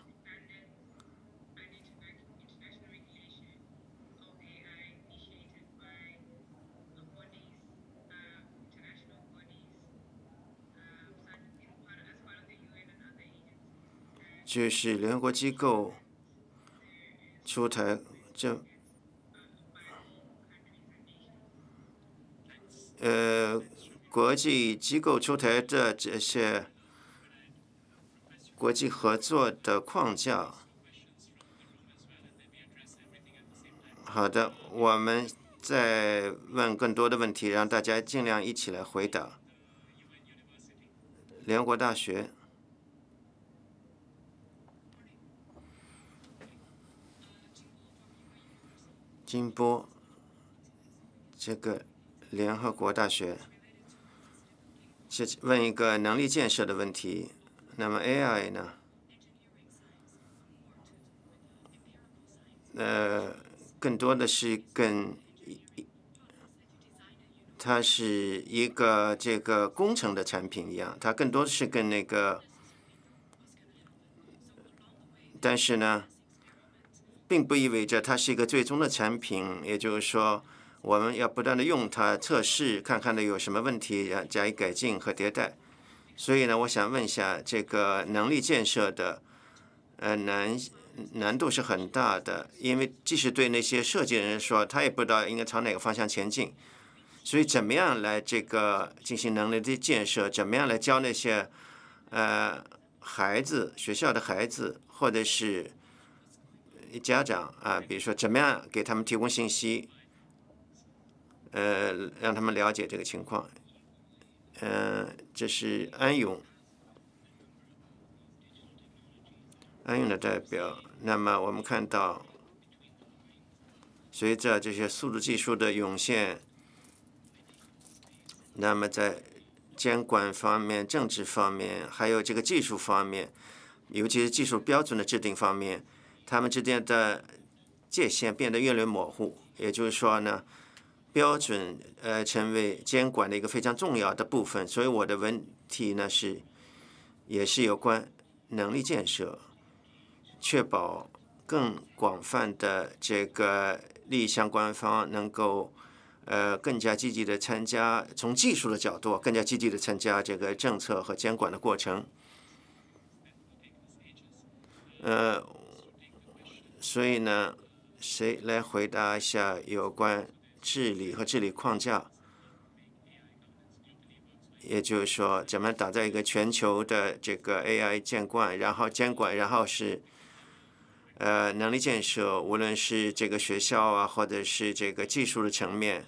就是联合国机构出台这呃国际机构出台的这些国际合作的框架。好的，我们再问更多的问题，让大家尽量一起来回答。联合国大学。金波，这个联合国大学，是问一个能力建设的问题。那么 A I 呢？呃，更多的是跟它是一个这个工程的产品一样，它更多是跟那个，但是呢，并不意味着它是一个最终的产品。也就是说，我们要不断的用它测试，看看的有什么问题，然后加以改进和迭代。所以呢，我想问一下，这个能力建设的呃难难度是很大的，因为即使对那些设计人说，他也不知道应该朝哪个方向前进。所以，怎么样来这个进行能力的建设？怎么样来教那些呃孩子、学校的孩子，或者是家长啊，比如说怎么样给他们提供信息，呃，让他们了解这个情况。呃，这是安永，安永的代表。那么我们看到，随着这些速度技术的涌现，那么在监管方面、政治方面，还有这个技术方面，尤其是技术标准的制定方面，他们之间的界限变得越来越模糊。也就是说呢，标准呃成为监管的一个非常重要的部分。所以我的问题呢是，也是有关能力建设，确保更广泛的这个利益相关方能够呃更加积极的参加，从技术的角度更加积极的参加这个政策和监管的过程。呃，所以呢，谁来回答一下有关治理和治理框架？也就是说，怎么打造一个全球的这个 A I 监管，然后监管，然后是呃能力建设，无论是这个学校啊，或者是这个技术的层面。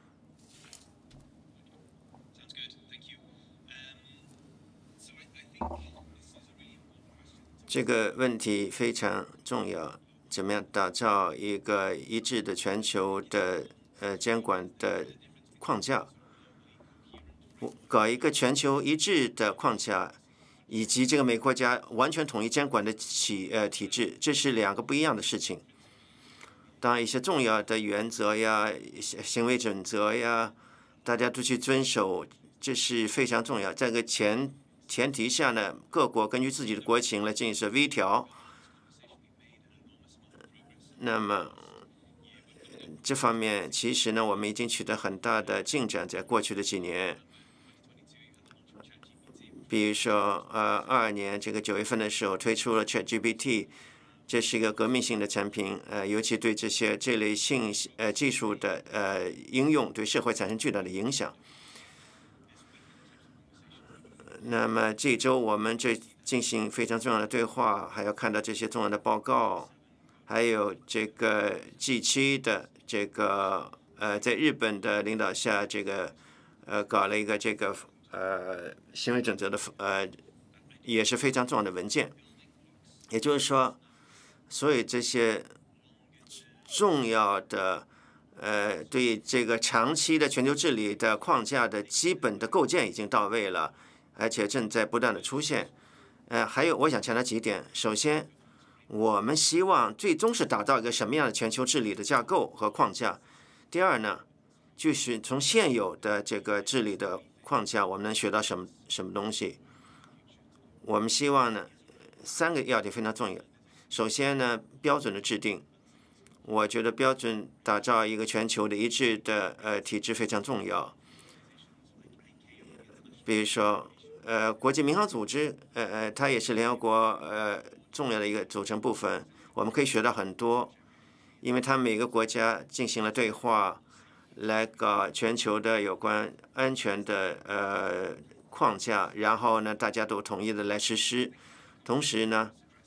这个问题非常重要，怎么样打造一个一致的全球的呃监管的框架？搞一个全球一致的框架，以及这个每个国家完全统一监管的体呃体制，这是两个不一样的事情。当然，一些重要的原则呀、行为准则呀，大家都去遵守，这是非常重要。在这个前前提下呢，各国根据自己的国情来进行微调。那么这方面其实呢，我们已经取得很大的进展，在过去的几年。比如说，呃，二二年这个九月份的时候推出了 ChatGPT， 这是一个革命性的产品，呃，尤其对这些这类信息呃技术的呃应用，对社会产生巨大的影响。那么这周我们这进行非常重要的对话，还要看到这些重要的报告，还有这个 G 七 的这个呃，在日本的领导下，这个呃搞了一个这个。呃，行为准则的呃也是非常重要的文件。也就是说，所以这些重要的呃对这个长期的全球治理的框架的基本的构建已经到位了，而且正在不断的出现。呃，还有我想强调几点：首先，我们希望最终是打造一个什么样的全球治理的架构和框架；第二呢，就是从现有的这个治理的框架，我们能学到什么什么东西？我们希望呢，三个要点非常重要。首先呢，标准的制定，我觉得标准打造一个全球的一致的呃体制非常重要。比如说， 呃国际民航组织，呃呃，它也是联合国呃重要的一个组成部分。我们可以学到很多，因为它每个国家进行了对话，来搞全球的有关安全的呃框架，然后呢，大家都统一的来实施。同时呢，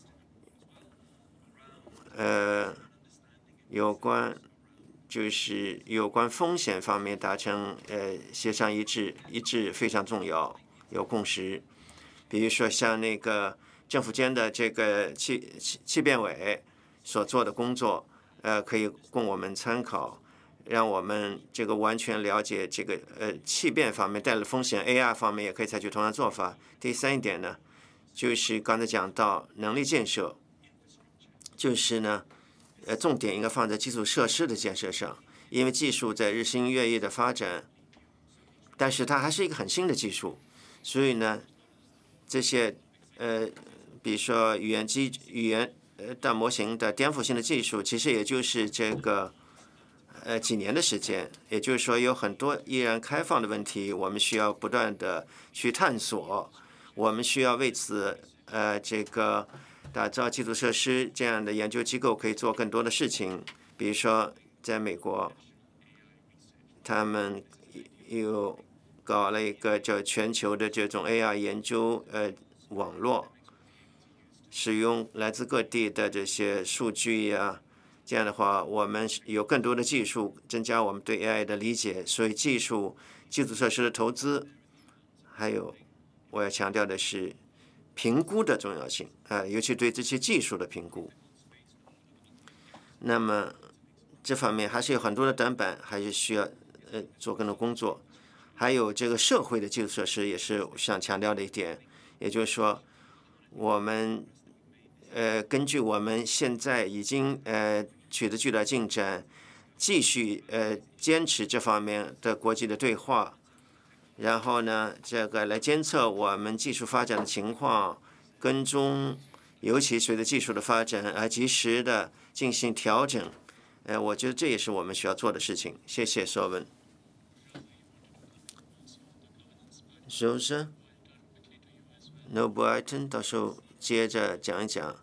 呃，有关就是有关风险方面达成呃协商一致，一致非常重要，有共识。比如说像那个政府间的这个气气气变委所做的工作，呃，可以供我们参考，让我们这个完全了解这个呃气变方面带来的风险 ，A R 方面也可以采取同样做法。第三一点呢，就是刚才讲到能力建设，就是呢，呃，重点应该放在基础设施的建设上，因为技术在日新月异的发展，但是它还是一个很新的技术，所以呢，这些呃，比如说语言机语言呃大模型的颠覆性的技术，其实也就是这个呃几年的时间，也就是说有很多依然开放的问题，我们需要不断的去探索，我们需要为此呃这个打造基础设施这样的研究机构可以做更多的事情，比如说在美国，他们有搞了一个叫全球的这种 A R 研究呃网络，使用来自各地的这些数据呀，这样的话，我们有更多的技术增加我们对 A I 的理解。所以，技术基础设施的投资，还有我要强调的是评估的重要性啊、呃，尤其对这些技术的评估。那么这方面还是有很多的短板，还是需要呃做更多工作。还有这个社会的基础设施也是想强调的一点，也就是说，我们呃根据我们现在已经呃取得巨大进展，继续呃坚持这方面的国际的对话，然后呢，这个来监测我们技术发展的情况，跟踪，尤其随着技术的发展而及时的进行调整。呃，我觉得这也是我们需要做的事情。谢谢索文。Rosa No Brighton 到时候接着讲一讲，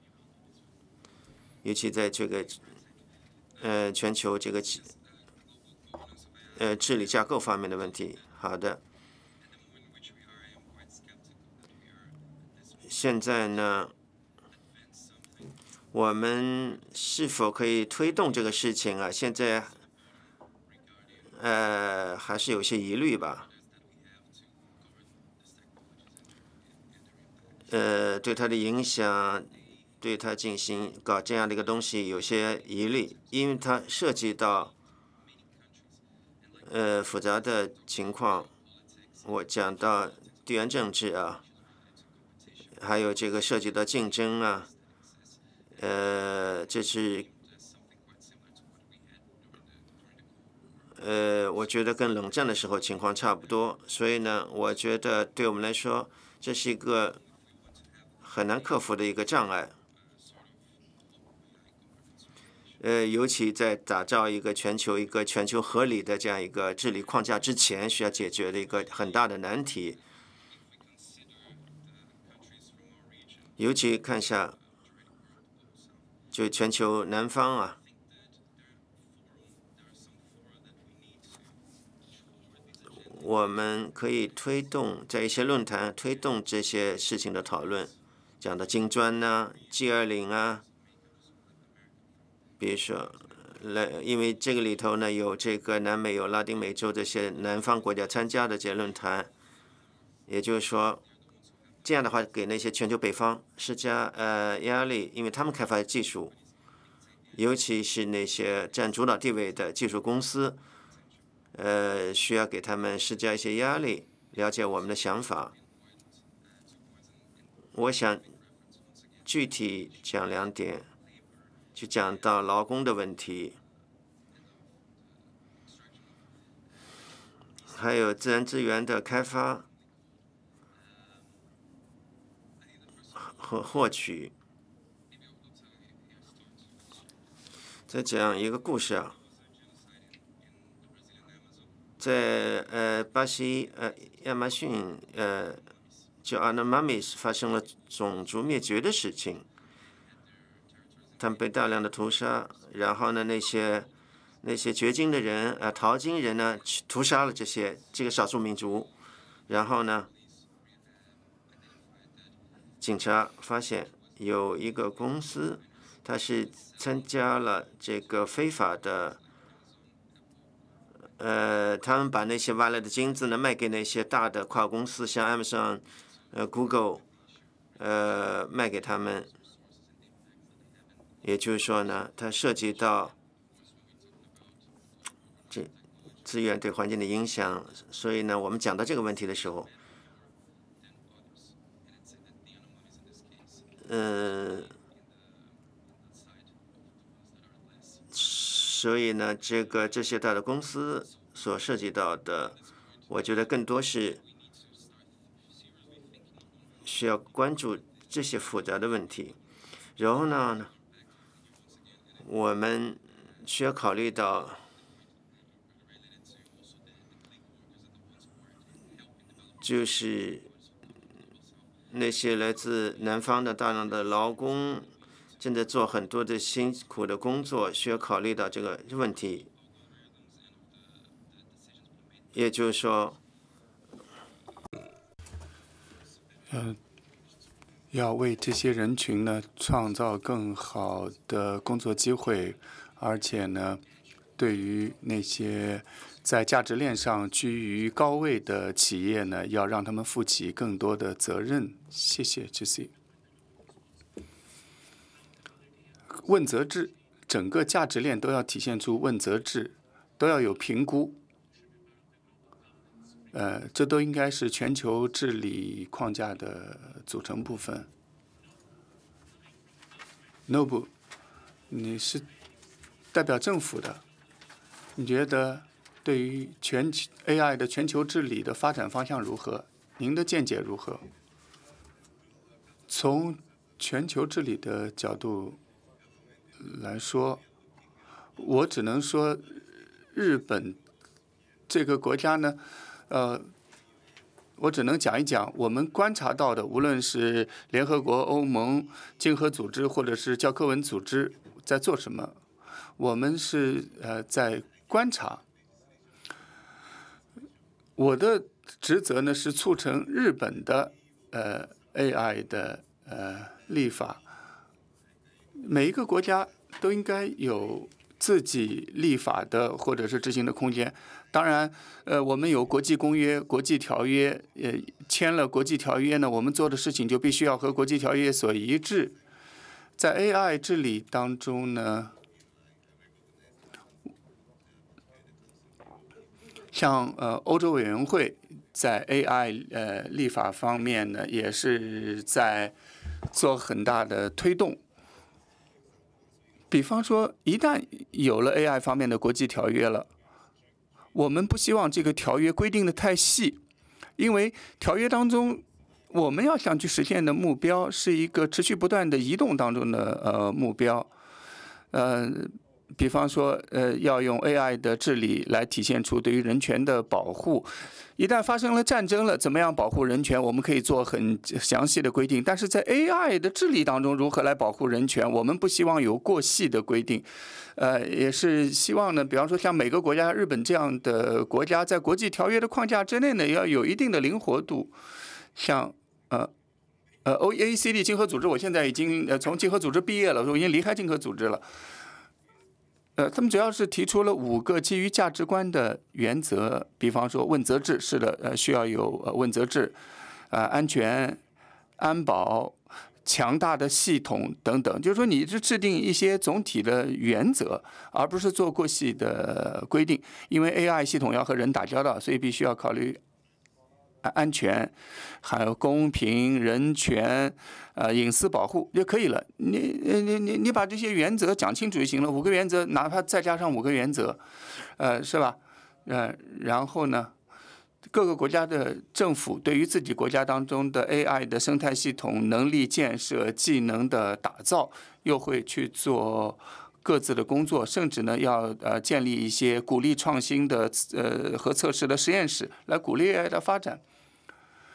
尤其在这个呃全球这个呃治理架构方面的问题。好的，现在呢，我们是否可以推动这个事情啊？现在呃还是有些疑虑吧。呃，对它的影响，对它进行搞这样的一个东西有些疑虑，因为它涉及到呃复杂的情况。我讲到地缘政治啊，还有这个涉及到竞争啊，呃，这是呃，我觉得跟冷战的时候情况差不多。所以呢，我觉得对我们来说，这是一个很难克服的一个障碍，呃，尤其在打造一个全球一个全球合理的这样一个治理框架之前，需要解决的一个很大的难题。尤其看一下，就全球南方啊，我们可以推动在一些论坛推动这些事情的讨论。讲的金砖呐、G 二零啊，比如说，来，因为这个里头呢有这个南美、有拉丁美洲这些南方国家参加的这些论坛，也就是说，这样的话给那些全球北方施加呃压力，因为他们开发的技术，尤其是那些占主导地位的技术公司，呃，需要给他们施加一些压力，了解我们的想法。我想具体讲两点，就讲到劳工的问题，还有自然资源的开发和获取。再讲一个故事啊，在呃巴西呃亚马逊呃就 Anomami 发生了种族灭绝的事情，他们被大量的屠杀，然后呢，那些那些掘金的人啊，淘金人呢，屠杀了这些这个少数民族，然后呢，警察发现有一个公司，它是参加了这个非法的。呃，他们把那些挖来的金子呢卖给那些大的跨国公司，像 Amazon、呃 Google， 呃卖给他们。也就是说呢，它涉及到这资源对环境的影响，所以呢，我们讲到这个问题的时候，嗯，所以呢，这个这些大的公司所涉及到的，我觉得更多是需要关注这些复杂的问题。然后呢，我们需要考虑到就是那些来自南方的大量的劳工。正在做很多的辛苦的工作，需要考虑到这个问题。也就是说， 呃，要为这些人群呢创造更好的工作机会，而且呢，对于那些在价值链上居于高位的企业呢，要让他们负起更多的责任。谢谢 G C。问责制，整个价值链都要体现出问责制，都要有评估。呃，这都应该是全球治理框架的组成部分。Nobu， 你是代表政府的，你觉得对于全球 A I 的全球治理的发展方向如何？您的见解如何？从全球治理的角度来说，我只能说，日本这个国家呢，呃，我只能讲一讲我们观察到的，无论是联合国、欧盟、经合组织或者是教科文组织在做什么，我们是呃在观察。我的职责呢是促成日本的呃 A I 的呃立法。每一个国家都应该有自己立法的或者是执行的空间。当然，呃，我们有国际公约、国际条约，呃，签了国际条约呢，我们做的事情就必须要和国际条约所一致。在 A I 治理当中呢，像呃欧洲委员会在 A I 呃立法方面呢，也是在做很大的推动。比方说，一旦有了 A I 方面的国际条约了，我们不希望这个条约规定的太细，因为条约当中我们要想去实现的目标是一个持续不断的移动当中的呃目标，呃，比方说呃要用 A I 的治理来体现出对于人权的保护。一旦发生了战争了，怎么样保护人权？我们可以做很详细的规定。但是在 A I 的治理当中，如何来保护人权？我们不希望有过细的规定，呃，也是希望呢，比方说像每个国家，日本这样的国家，在国际条约的框架之内呢，要有一定的灵活度。像呃呃 O E C D 经合组织，我现在已经呃从经合组织毕业了，我已经离开经合组织了。呃，他们主要是提出了五个基于价值观的原则，比方说问责制，是的，呃，需要有呃问责制，呃，安全、安保、强大的系统等等，就是说你是制定一些总体的原则，而不是做过细的规定。因为 A I 系统要和人打交道，所以必须要考虑安全，还有公平、人权、呃隐私保护就可以了。你你你你把这些原则讲清楚就行了。五个原则，哪怕再加上五个原则，呃，是吧？呃，然后呢，各个国家的政府对于自己国家当中的 A I 的生态系统能力建设、技能的打造，又会去做各自的工作，甚至呢要呃建立一些鼓励创新的呃和测试的实验室，来鼓励 A I 的发展。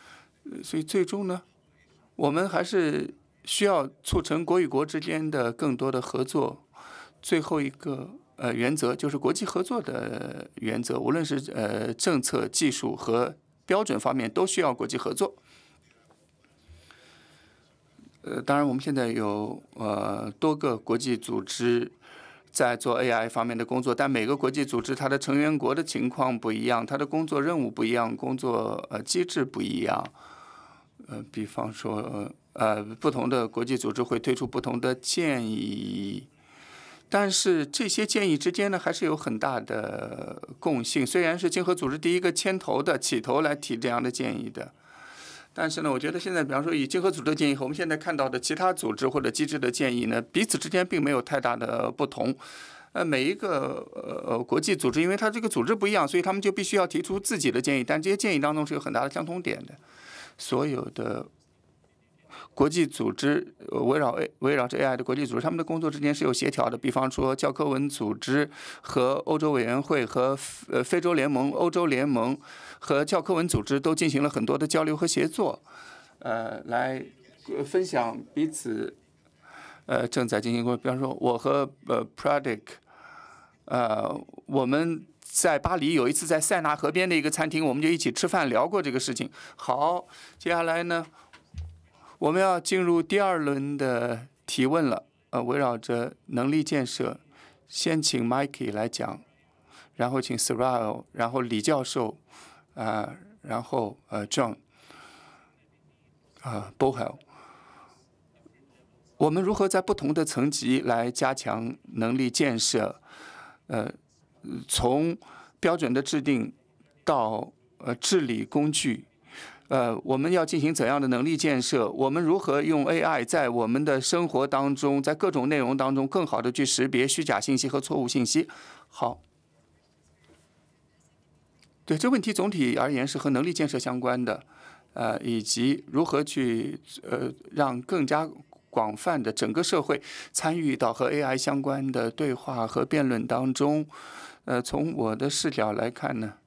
所以最终呢，我们还是需要促成国与国之间的更多的合作。最后一个呃原则就是国际合作的原则，无论是呃政策、技术和标准方面，都需要国际合作。呃，当然我们现在有呃多个国际组织在做 A I 方面的工作，但每个国际组织它的成员国的情况不一样，它的工作任务不一样，工作呃机制不一样。呃，比方说呃不同的国际组织会推出不同的建议，但是这些建议之间呢，还是有很大的共性。虽然是经合组织第一个牵头的起头来提这样的建议的，但是呢，我觉得现在比方说以经合组织的建议和我们现在看到的其他组织或者机制的建议呢，彼此之间并没有太大的不同。呃，每一个呃国际组织，因为它这个组织不一样，所以他们就必须要提出自己的建议，但这些建议当中是有很大的相同点的。所有的国际组织围绕围绕着 A I 的国际组织，他们的工作之间是有协调的。比方说，教科文组织和欧洲委员会和呃非洲联盟、欧洲联盟和教科文组织都进行了很多的交流和协作，呃，来分享彼此呃正在进行过。比方说，我和呃 Pradik， 呃，我们在巴黎有一次在塞纳河边的一个餐厅，我们就一起吃饭聊过这个事情。好，接下来呢，我们要进入第二轮的提问了。呃，围绕着能力建设，先请 Mikey 来讲，然后请 Sarah， 然后李教授，啊、呃，然后呃 John， 啊、呃、Bohel。我们如何在不同的层级来加强能力建设？呃。从标准的制定到呃治理工具，呃，我们要进行怎样的能力建设？我们如何用 A I 在我们的生活当中，在各种内容当中，更好的去识别虚假信息和错误信息？好，对，这问题总体而言是和能力建设相关的，呃，以及如何去呃让更加广泛的整个社会参与到和 A I 相关的对话和辩论当中。呃，从我的视角来看呢，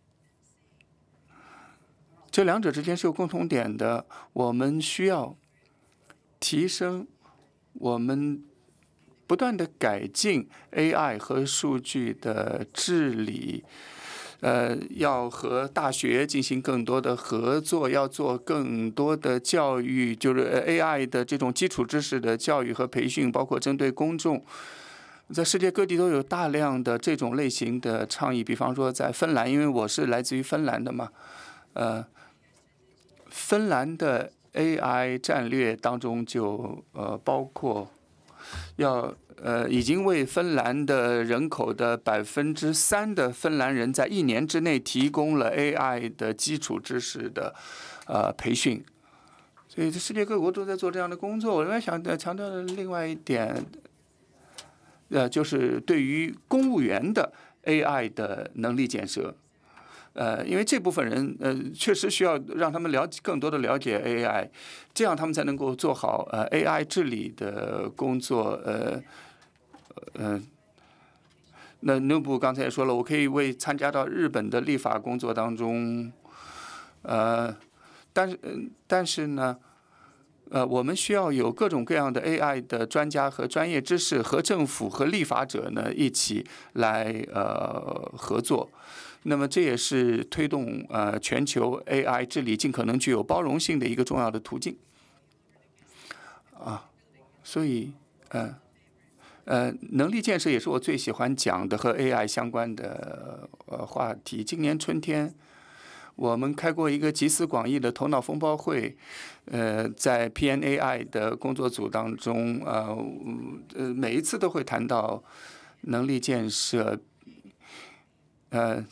这两者之间是有共同点的。我们需要提升，我们不断的改进 A I 和数据的治理。呃，要和大学进行更多的合作，要做更多的教育，就是 A I 的这种基础知识的教育和培训，包括针对公众。在世界各地都有大量的这种类型的倡议，比方说在芬兰，因为我是来自于芬兰的嘛，呃，芬兰的 A I 战略当中就呃包括要呃已经为芬兰的人口的百分之三的芬兰人在一年之内提供了 A I 的基础知识的呃培训，所以世界各国都在做这样的工作。我另外想强调的另外一点。呃，就是对于公务员的 A I 的能力建设，呃，因为这部分人呃确实需要让他们了解更多的了解 A I， 这样他们才能够做好呃 A I 治理的工作。呃，呃，那 Nubu 刚才也说了，我可以为参加到日本的立法工作当中，呃，但是但是呢。呃，我们需要有各种各样的 A I 的专家和专业知识，和政府和立法者呢一起来呃合作。那么这也是推动呃全球 A I 治理尽可能具有包容性的一个重要的途径。啊，所以呃呃能力建设也是我最喜欢讲的和 A I 相关的呃话题。今年春天。我们开过一个集思广益的头脑风暴会，呃，在 P N A I 的工作组当中，呃，呃，每一次都会谈到能力建设，呃，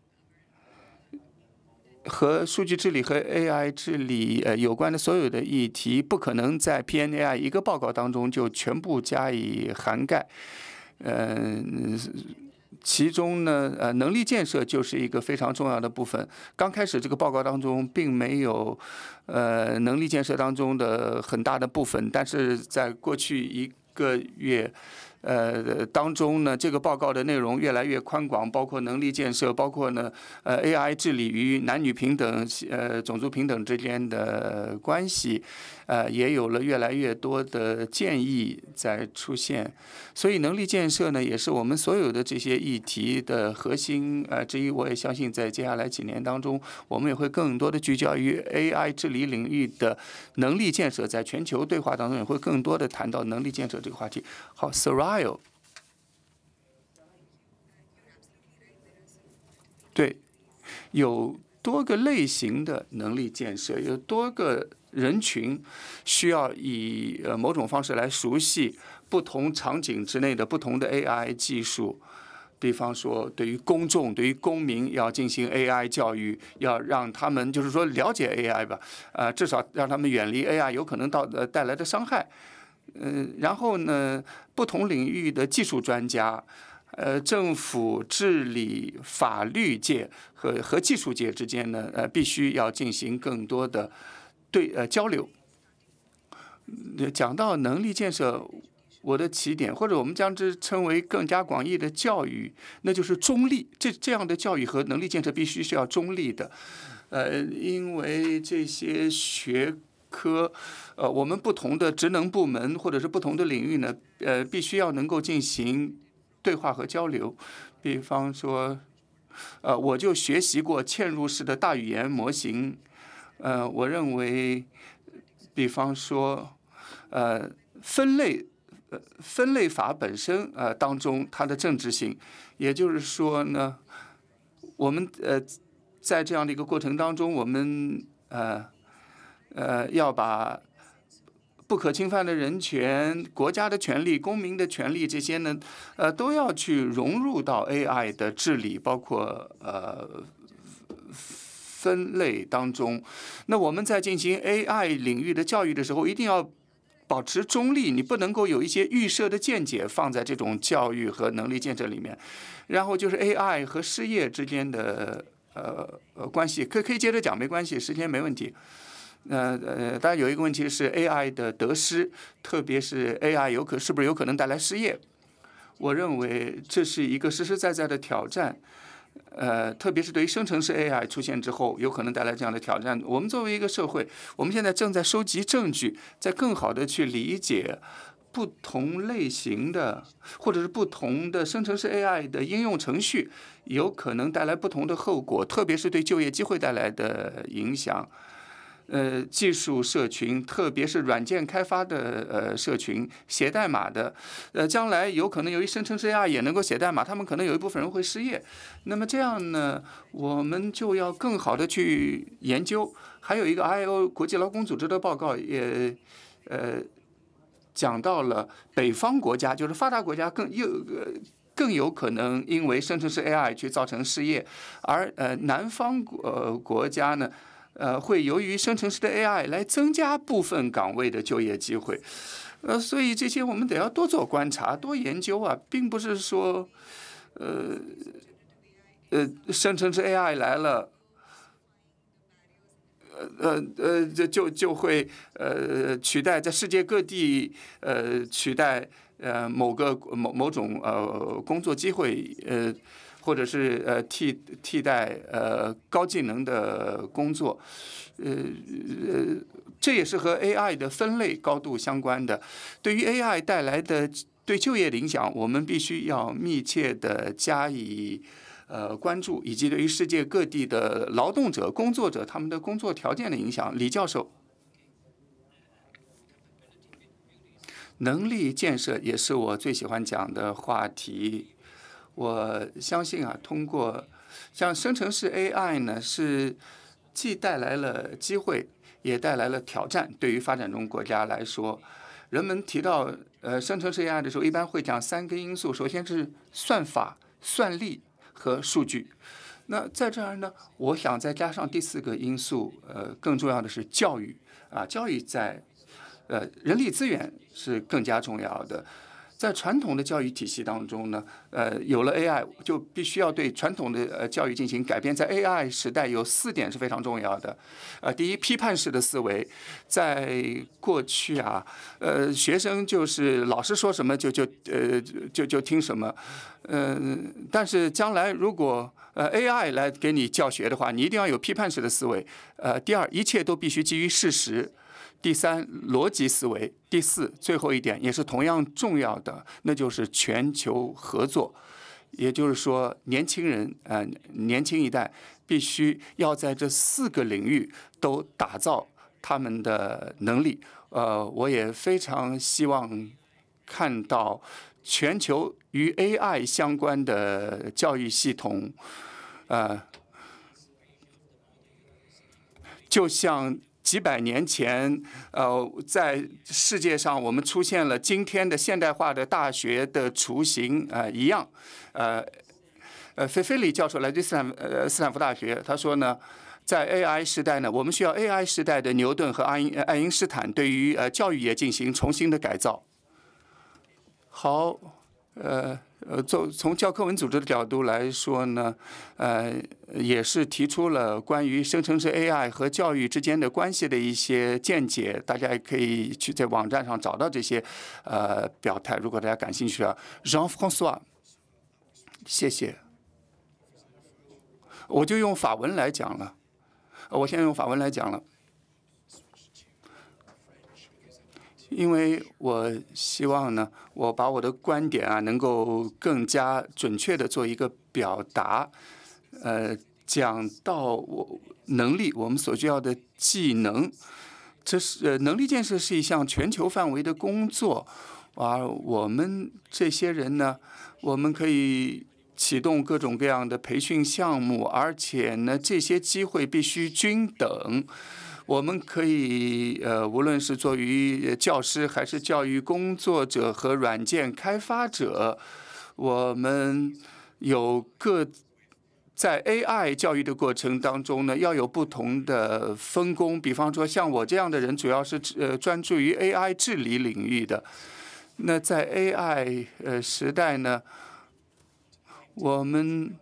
和数据治理和 A I 治理呃有关的所有的议题，不可能在 P N A I 一个报告当中就全部加以涵盖，嗯、呃。其中呢，呃，能力建设就是一个非常重要的部分。刚开始这个报告当中并没有，呃，能力建设当中的很大的部分，但是在过去一个月， 呃当中呢，这个报告的内容越来越宽广，包括能力建设，包括呢呃 A I 治理与男女平等、呃种族平等之间的关系，呃也有了越来越多的建议在出现。所以能力建设呢，也是我们所有的这些议题的核心呃之一。我也相信在接下来几年当中，我们也会更多的聚焦于 A I 治理领域的能力建设，在全球对话当中也会更多的谈到能力建设这个话题。好 ，Sarayo， 对，有多个类型的能力建设，有多个人群需要以呃某种方式来熟悉不同场景之内的不同的 A I 技术。比方说，对于公众、对于公民要进行 A I 教育，要让他们就是说了解 A I 吧，呃，至少让他们远离 A I 有可能到呃带来的伤害。嗯、呃，然后呢，不同领域的技术专家，呃，政府、治理、法律界和和技术界之间呢，呃，必须要进行更多的对呃交流。讲到能力建设。我的起点，或者我们将之称为更加广义的教育，那就是中立。这这样的教育和能力建设必须是要中立的，呃，因为这些学科，呃，我们不同的职能部门或者是不同的领域呢，呃，必须要能够进行对话和交流。比方说，呃，我就学习过嵌入式的大语言模型，呃，我认为，比方说，呃，分类。分类法本身呃当中它的政治性，也就是说呢，我们呃在这样的一个过程当中，我们呃呃要把不可侵犯的人权、国家的权利、公民的权利这些呢，呃都要去融入到 A I 的治理，包括呃分类当中。那我们在进行 A I 领域的教育的时候，一定要保持中立，你不能够有一些预设的见解放在这种教育和能力建设里面。然后就是 A I 和失业之间的呃呃关系，可可以接着讲，没关系，时间没问题。呃呃，当然有一个问题是 A I 的得失，特别是 A I 有可是不是有可能带来失业？我认为这是一个实实在在的挑战。呃，特别是对于生成式 A I 出现之后，有可能带来这样的挑战。我们作为一个社会，我们现在正在收集证据，在更好的去理解不同类型的或者是不同的生成式 A I 的应用程序，有可能带来不同的后果，特别是对就业机会带来的影响。呃，技术社群，特别是软件开发的呃社群，写代码的，呃，将来有可能由于生成式 A I 也能够写代码，他们可能有一部分人会失业。那么这样呢，我们就要更好的去研究。还有一个 I L O 国际劳工组织的报告也呃讲到了北方国家，就是发达国家更又呃。更有可能因为生成式 A I 去造成失业，而呃南方呃国家呢。呃，会由于生成式的 A I 来增加部分岗位的就业机会，呃，所以这些我们得要多做观察、多研究啊，并不是说，呃，呃，生成式 A I 来了，呃呃呃，就就就会呃取代在世界各地呃取代呃某个某某种呃工作机会呃。或者是呃替替代呃高技能的工作，呃呃，这也是和 A I 的分类高度相关的。对于 A I 带来的对就业的影响，我们必须要密切的加以呃关注，以及对于世界各地的劳动者、工作者他们的工作条件的影响。李教授，能力建设也是我最喜欢讲的话题。我相信啊，通过像生成式 A I 呢，是既带来了机会，也带来了挑战。对于发展中国家来说，人们提到呃生成式 A I 的时候，一般会讲三个因素，首先是算法、算力和数据。那在这儿呢，我想再加上第四个因素，呃，更重要的是教育啊，教育在呃人力资源是更加重要的。 在传统的教育体系当中呢，呃，有了 A I， 就必须要对传统的呃教育进行改变。在 A I 时代，有四点是非常重要的。呃，第一，批判式的思维。在过去啊，呃，学生就是老师说什么就就呃就就听什么，嗯、呃，但是将来如果呃 A I 来给你教学的话，你一定要有批判式的思维。呃，第二，一切都必须基于事实。第三，逻辑思维；第四，最后一点也是同样重要的，那就是全球合作。也就是说，年轻人，呃，年轻一代必须要在这四个领域都打造他们的能力。呃，我也非常希望看到全球与 A I 相关的教育系统，呃，就像几百年前，呃，在世界上我们出现了今天的现代化的大学的雏形，呃，一样，呃，呃，费菲里教授来自斯坦呃斯坦福大学，他说呢，在 A I 时代呢，我们需要 A I 时代的牛顿和爱因爱因斯坦对于呃教育也进行重新的改造。好，呃。呃，从从教科文组织的角度来说呢，呃，也是提出了关于生成式 A I 和教育之间的关系的一些见解，大家也可以去在网站上找到这些呃表态。如果大家感兴趣啊 ，Jean-François， 谢谢。我就用法文来讲了，我现在用法文来讲了。因为我希望呢，我把我的观点啊，能够更加准确的做一个表达。呃，讲到我能力，我们所需要的技能，这是呃能力建设是一项全球范围的工作，而我们这些人呢，我们可以启动各种各样的培训项目，而且呢，这些机会必须均等。我们可以呃，无论是作为教师，还是教育工作者和软件开发者，我们有各在 A I 教育的过程当中呢，要有不同的分工。比方说，像我这样的人，主要是呃专注于 A I 治理领域的。那在 A I 呃时代呢，我们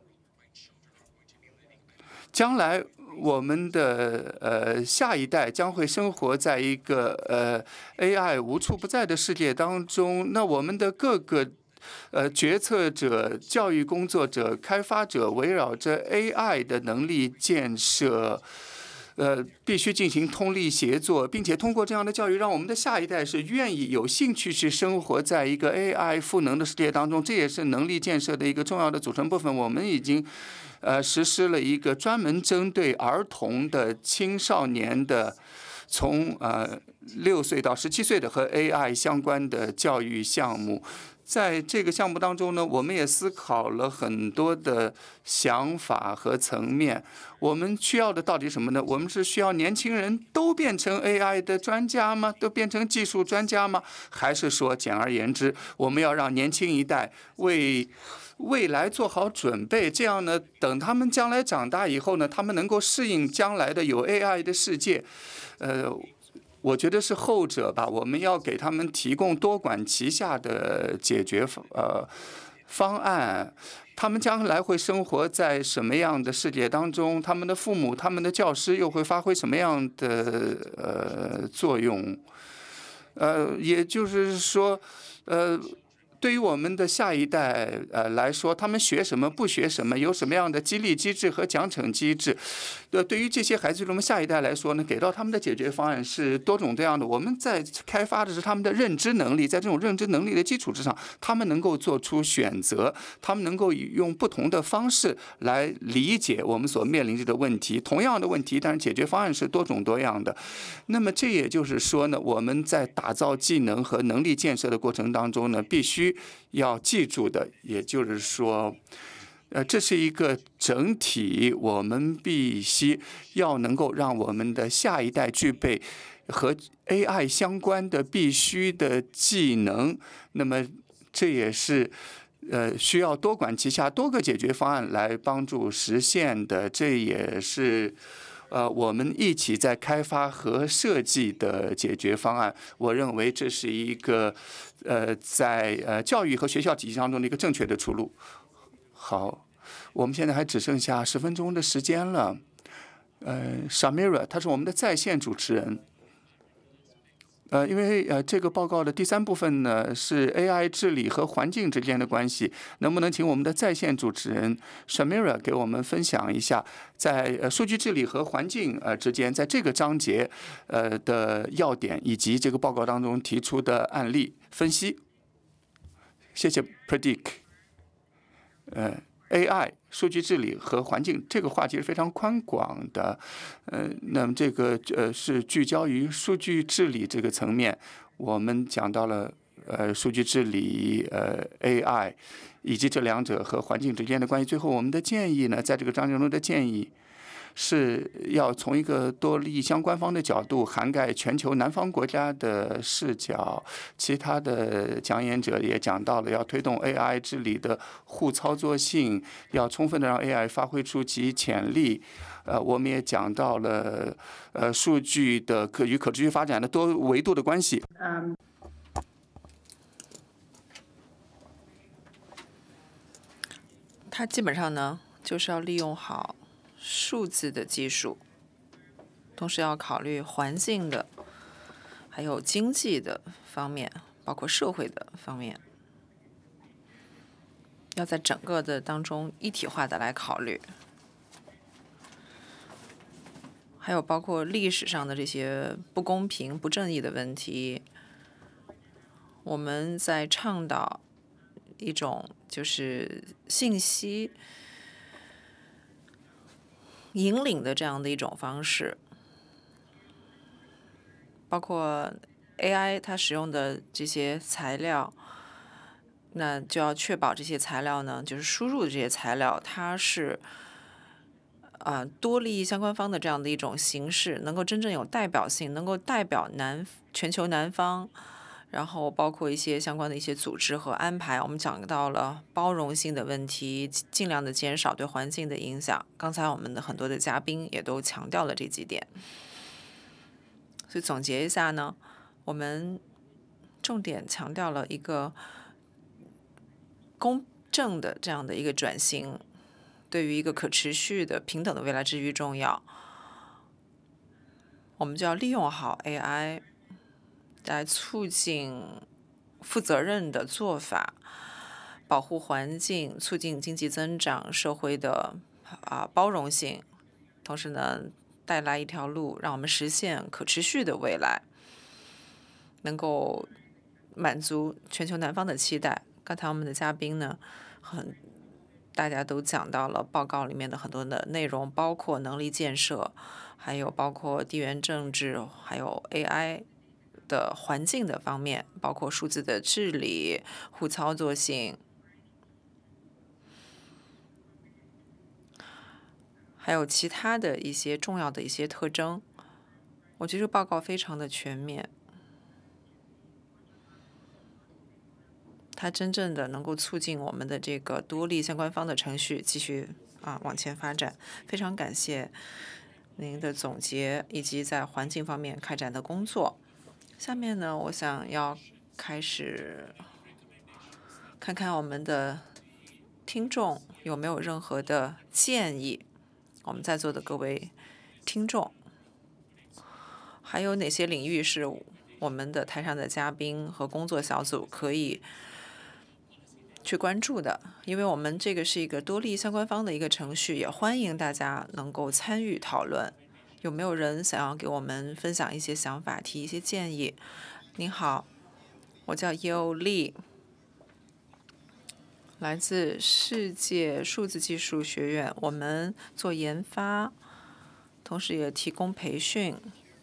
将来。我们的呃下一代将会生活在一个呃 A I 无处不在的世界当中。那我们的各个呃决策者、教育工作者、开发者，围绕着 A I 的能力建设，呃，必须进行通力协作，并且通过这样的教育，让我们的下一代是愿意、有兴趣去生活在一个 A I 赋能的世界当中。这也是能力建设的一个重要的组成部分。我们已经。呃，实施了一个专门针对儿童的、青少年的，从呃六岁到十七岁的和 A I 相关的教育项目。在这个项目当中呢，我们也思考了很多的想法和层面。我们需要的到底什么呢？我们是需要年轻人都变成 A I 的专家吗？都变成技术专家吗？还是说，简而言之，我们要让年轻一代为未来做好准备，这样呢，等他们将来长大以后呢，他们能够适应将来的有 A I 的世界。呃，我觉得是后者吧。我们要给他们提供多管齐下的解决呃方案。他们将来会生活在什么样的世界当中？他们的父母、他们的教师又会发挥什么样的呃作用？呃，也就是说，呃。对于我们的下一代呃来说，他们学什么不学什么，有什么样的激励机制和奖惩机制？呃，对于这些孩子，我们下一代来说呢，给到他们的解决方案是多种多样的。我们在开发的是他们的认知能力，在这种认知能力的基础之上，他们能够做出选择，他们能够用不同的方式来理解我们所面临着的问题。同样的问题，但是解决方案是多种多样的。那么这也就是说呢，我们在打造技能和能力建设的过程当中呢，必须要记住的，也就是说，呃，这是一个整体，我们必须要能够让我们的下一代具备和 A I 相关的必须的技能。那么，这也是呃需要多管齐下、多个解决方案来帮助实现的。这也是呃，我们一起在开发和设计的解决方案。我认为这是一个呃，在呃教育和学校体系当中的一个正确的出路。好，我们现在还只剩下十分钟的时间了。呃 ，Shamira， 她是我们的在线主持人。呃，因为呃，这个报告的第三部分呢是 A I 治理和环境之间的关系，能不能请我们的在线主持人 Shamira 给我们分享一下，在呃数据治理和环境呃之间，在这个章节呃的要点，以及这个报告当中提出的案例分析？谢谢 Pradeep。呃。A I 数据治理和环境这个话题是非常宽广的，呃，那么这个呃是聚焦于数据治理这个层面，我们讲到了呃数据治理呃 A I 以及这两者和环境之间的关系。最后我们的建议呢，在这个章节中的建议是要从一个多利益相关方的角度，涵盖全球南方国家的视角。其他的讲演者也讲到了，要推动 A I 治理的互操作性，要充分的让 A I 发挥出其潜力。呃，我们也讲到了呃数据的可与可持续发展的多维度的关系。 嗯。它基本上呢，就是要利用好数字的技术，同时要考虑环境的，还有经济的方面，包括社会的方面，要在整个的当中一体化的来考虑，还有包括历史上的这些不公平、不正义的问题，我们在倡导一种就是信息引领的这样的一种方式，包括 A I 它使用的这些材料，那就要确保这些材料呢，就是输入的这些材料，它是呃多利益相关方的这样的一种形式，能够真正有代表性，能够代表南全球南方。然后包括一些相关的一些组织和安排，我们讲到了包容性的问题，尽量的减少对环境的影响。刚才我们的很多的嘉宾也都强调了这几点。所以总结一下呢，我们重点强调了一个公正的这样的一个转型，对于一个可持续的平等的未来至于重要。我们就要利用好 A I。来促进负责任的做法，保护环境，促进经济增长，社会的啊包容性，同时呢，带来一条路，让我们实现可持续的未来，能够满足全球南方的期待。刚才我们的嘉宾呢，很大家都讲到了报告里面的很多的内容，包括能力建设，还有包括地缘政治，还有 A I。的环境的方面，包括数字的治理、互操作性，还有其他的一些重要的一些特征。我觉得报告非常的全面，它真正的能够促进我们的这个多利相关方的程序继续啊往前发展。非常感谢您的总结以及在环境方面开展的工作。下面呢，我想要开始看看我们的听众有没有任何的建议。我们在座的各位听众，还有哪些领域是我们的台上的嘉宾和工作小组可以去关注的？因为我们这个是一个多利益相关方的一个程序，也欢迎大家能够参与讨论。有没有人想要给我们分享一些想法，提一些建议？您好，我叫 Yeo Lee， 来自世界数字技术学院，我们做研发，同时也提供培训，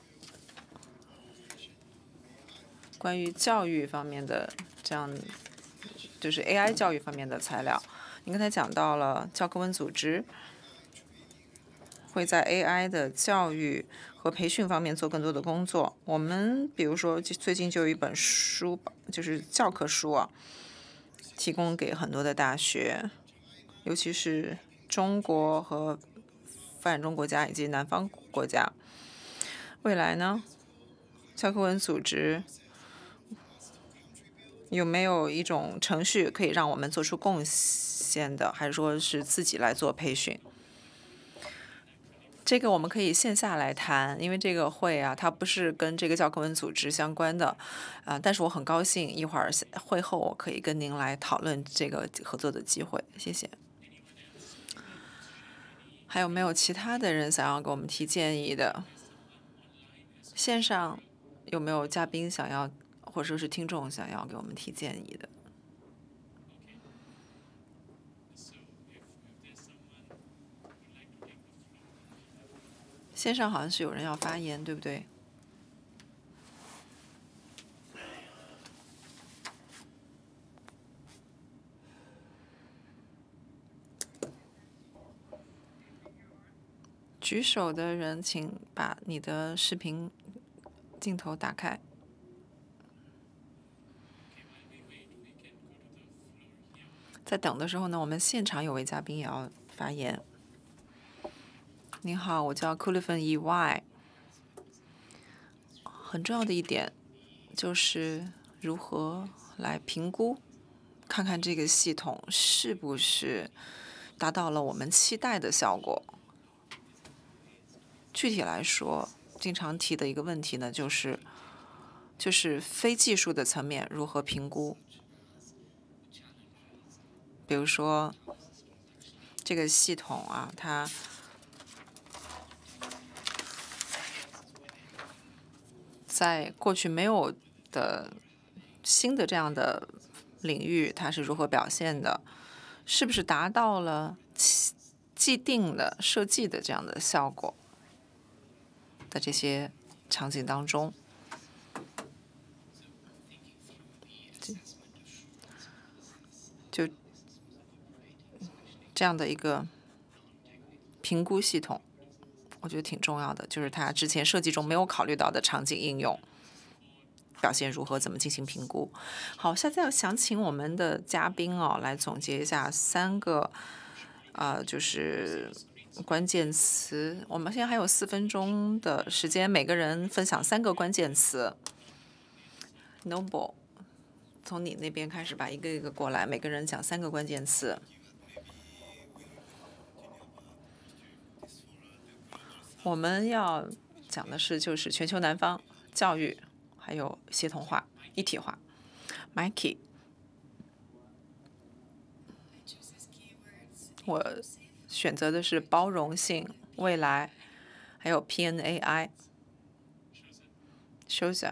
关于教育方面的这样，就是 A I 教育方面的材料。您刚才讲到了教科文组织。会在 A I 的教育和培训方面做更多的工作。我们比如说最近就有一本书，就是教科书啊，提供给很多的大学，尤其是中国和发展中国家以及南方国家。未来呢，教科文组织有没有一种程序可以让我们做出贡献的，还是说是自己来做培训？这个我们可以线下来谈，因为这个会啊，它不是跟这个教科文组织相关的，啊、但是我很高兴一会儿会后我可以跟您来讨论这个合作的机会，谢谢。还有没有其他的人想要给我们提建议的？线上有没有嘉宾想要，或者说是听众想要给我们提建议的？线上好像是有人要发言，对不对？举手的人，请把你的视频镜头打开。在等的时候呢，我们现场有位嘉宾也要发言。您好，我叫库利芬 E Y。很重要的一点就是如何来评估，看看这个系统是不是达到了我们期待的效果。具体来说，经常提的一个问题呢，就是就是非技术的层面如何评估。比如说，这个系统啊，它在过去没有的新的这样的领域，它是如何表现的？是不是达到了既定的设计的这样的效果？在这些场景当中，就这样的一个评估系统，我觉得挺重要的，就是它之前设计中没有考虑到的场景应用表现如何，怎么进行评估。好，现在想请我们的嘉宾哦来总结一下三个，呃，就是关键词。我们现在还有四分钟的时间，每个人分享三个关键词。Noble， 从你那边开始吧，一个一个过来，每个人讲三个关键词。我们要讲的是就是全球南方教育，还有协同化、一体化。Mikey， 我选择的是包容性、未来，还有 P N A I。Shoza，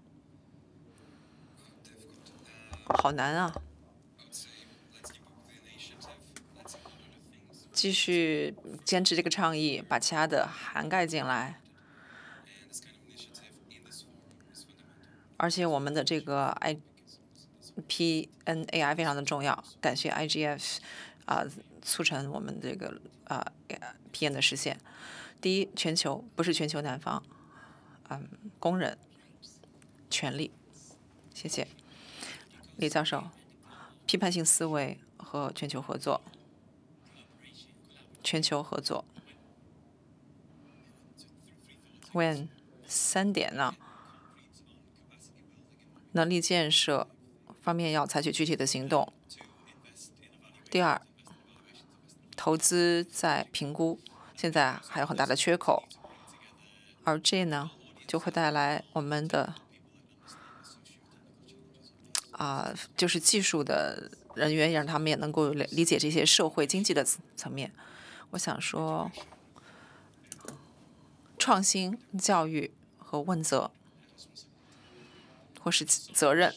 好难啊！继续坚持这个倡议，把其他的涵盖进来。而且我们的这个 I P N A I 非常的重要，感谢 I G F 啊、呃，促成我们这个啊、呃、P N 的实现。第一，全球不是全球南方，嗯，工人权利。谢谢李教授，批判性思维和全球合作。全球合作 ，when 三点呢？能力建设方面要采取具体的行动。第二，投资在评估，现在还有很大的缺口，而这呢就会带来我们的啊、呃，就是技术的人员，让他们也能够理解这些社会经济的层面。我想说，创新、教育和问责，或是责任。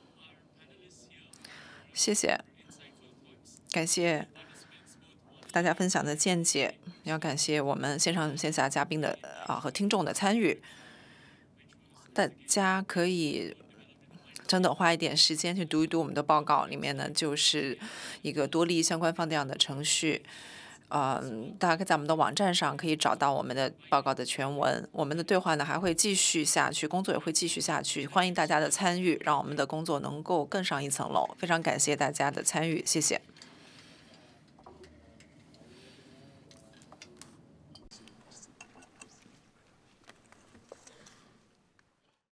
谢谢，感谢大家分享的见解，也要感谢我们线上线下嘉宾的啊和听众的参与。大家可以真的花一点时间去读一读我们的报告，里面呢就是一个多利益相关方这样的程序。嗯，大家在我们的网站上可以找到我们的报告的全文。我们的对话呢还会继续下去，工作也会继续下去，欢迎大家的参与，让我们的工作能够更上一层楼。非常感谢大家的参与，谢谢。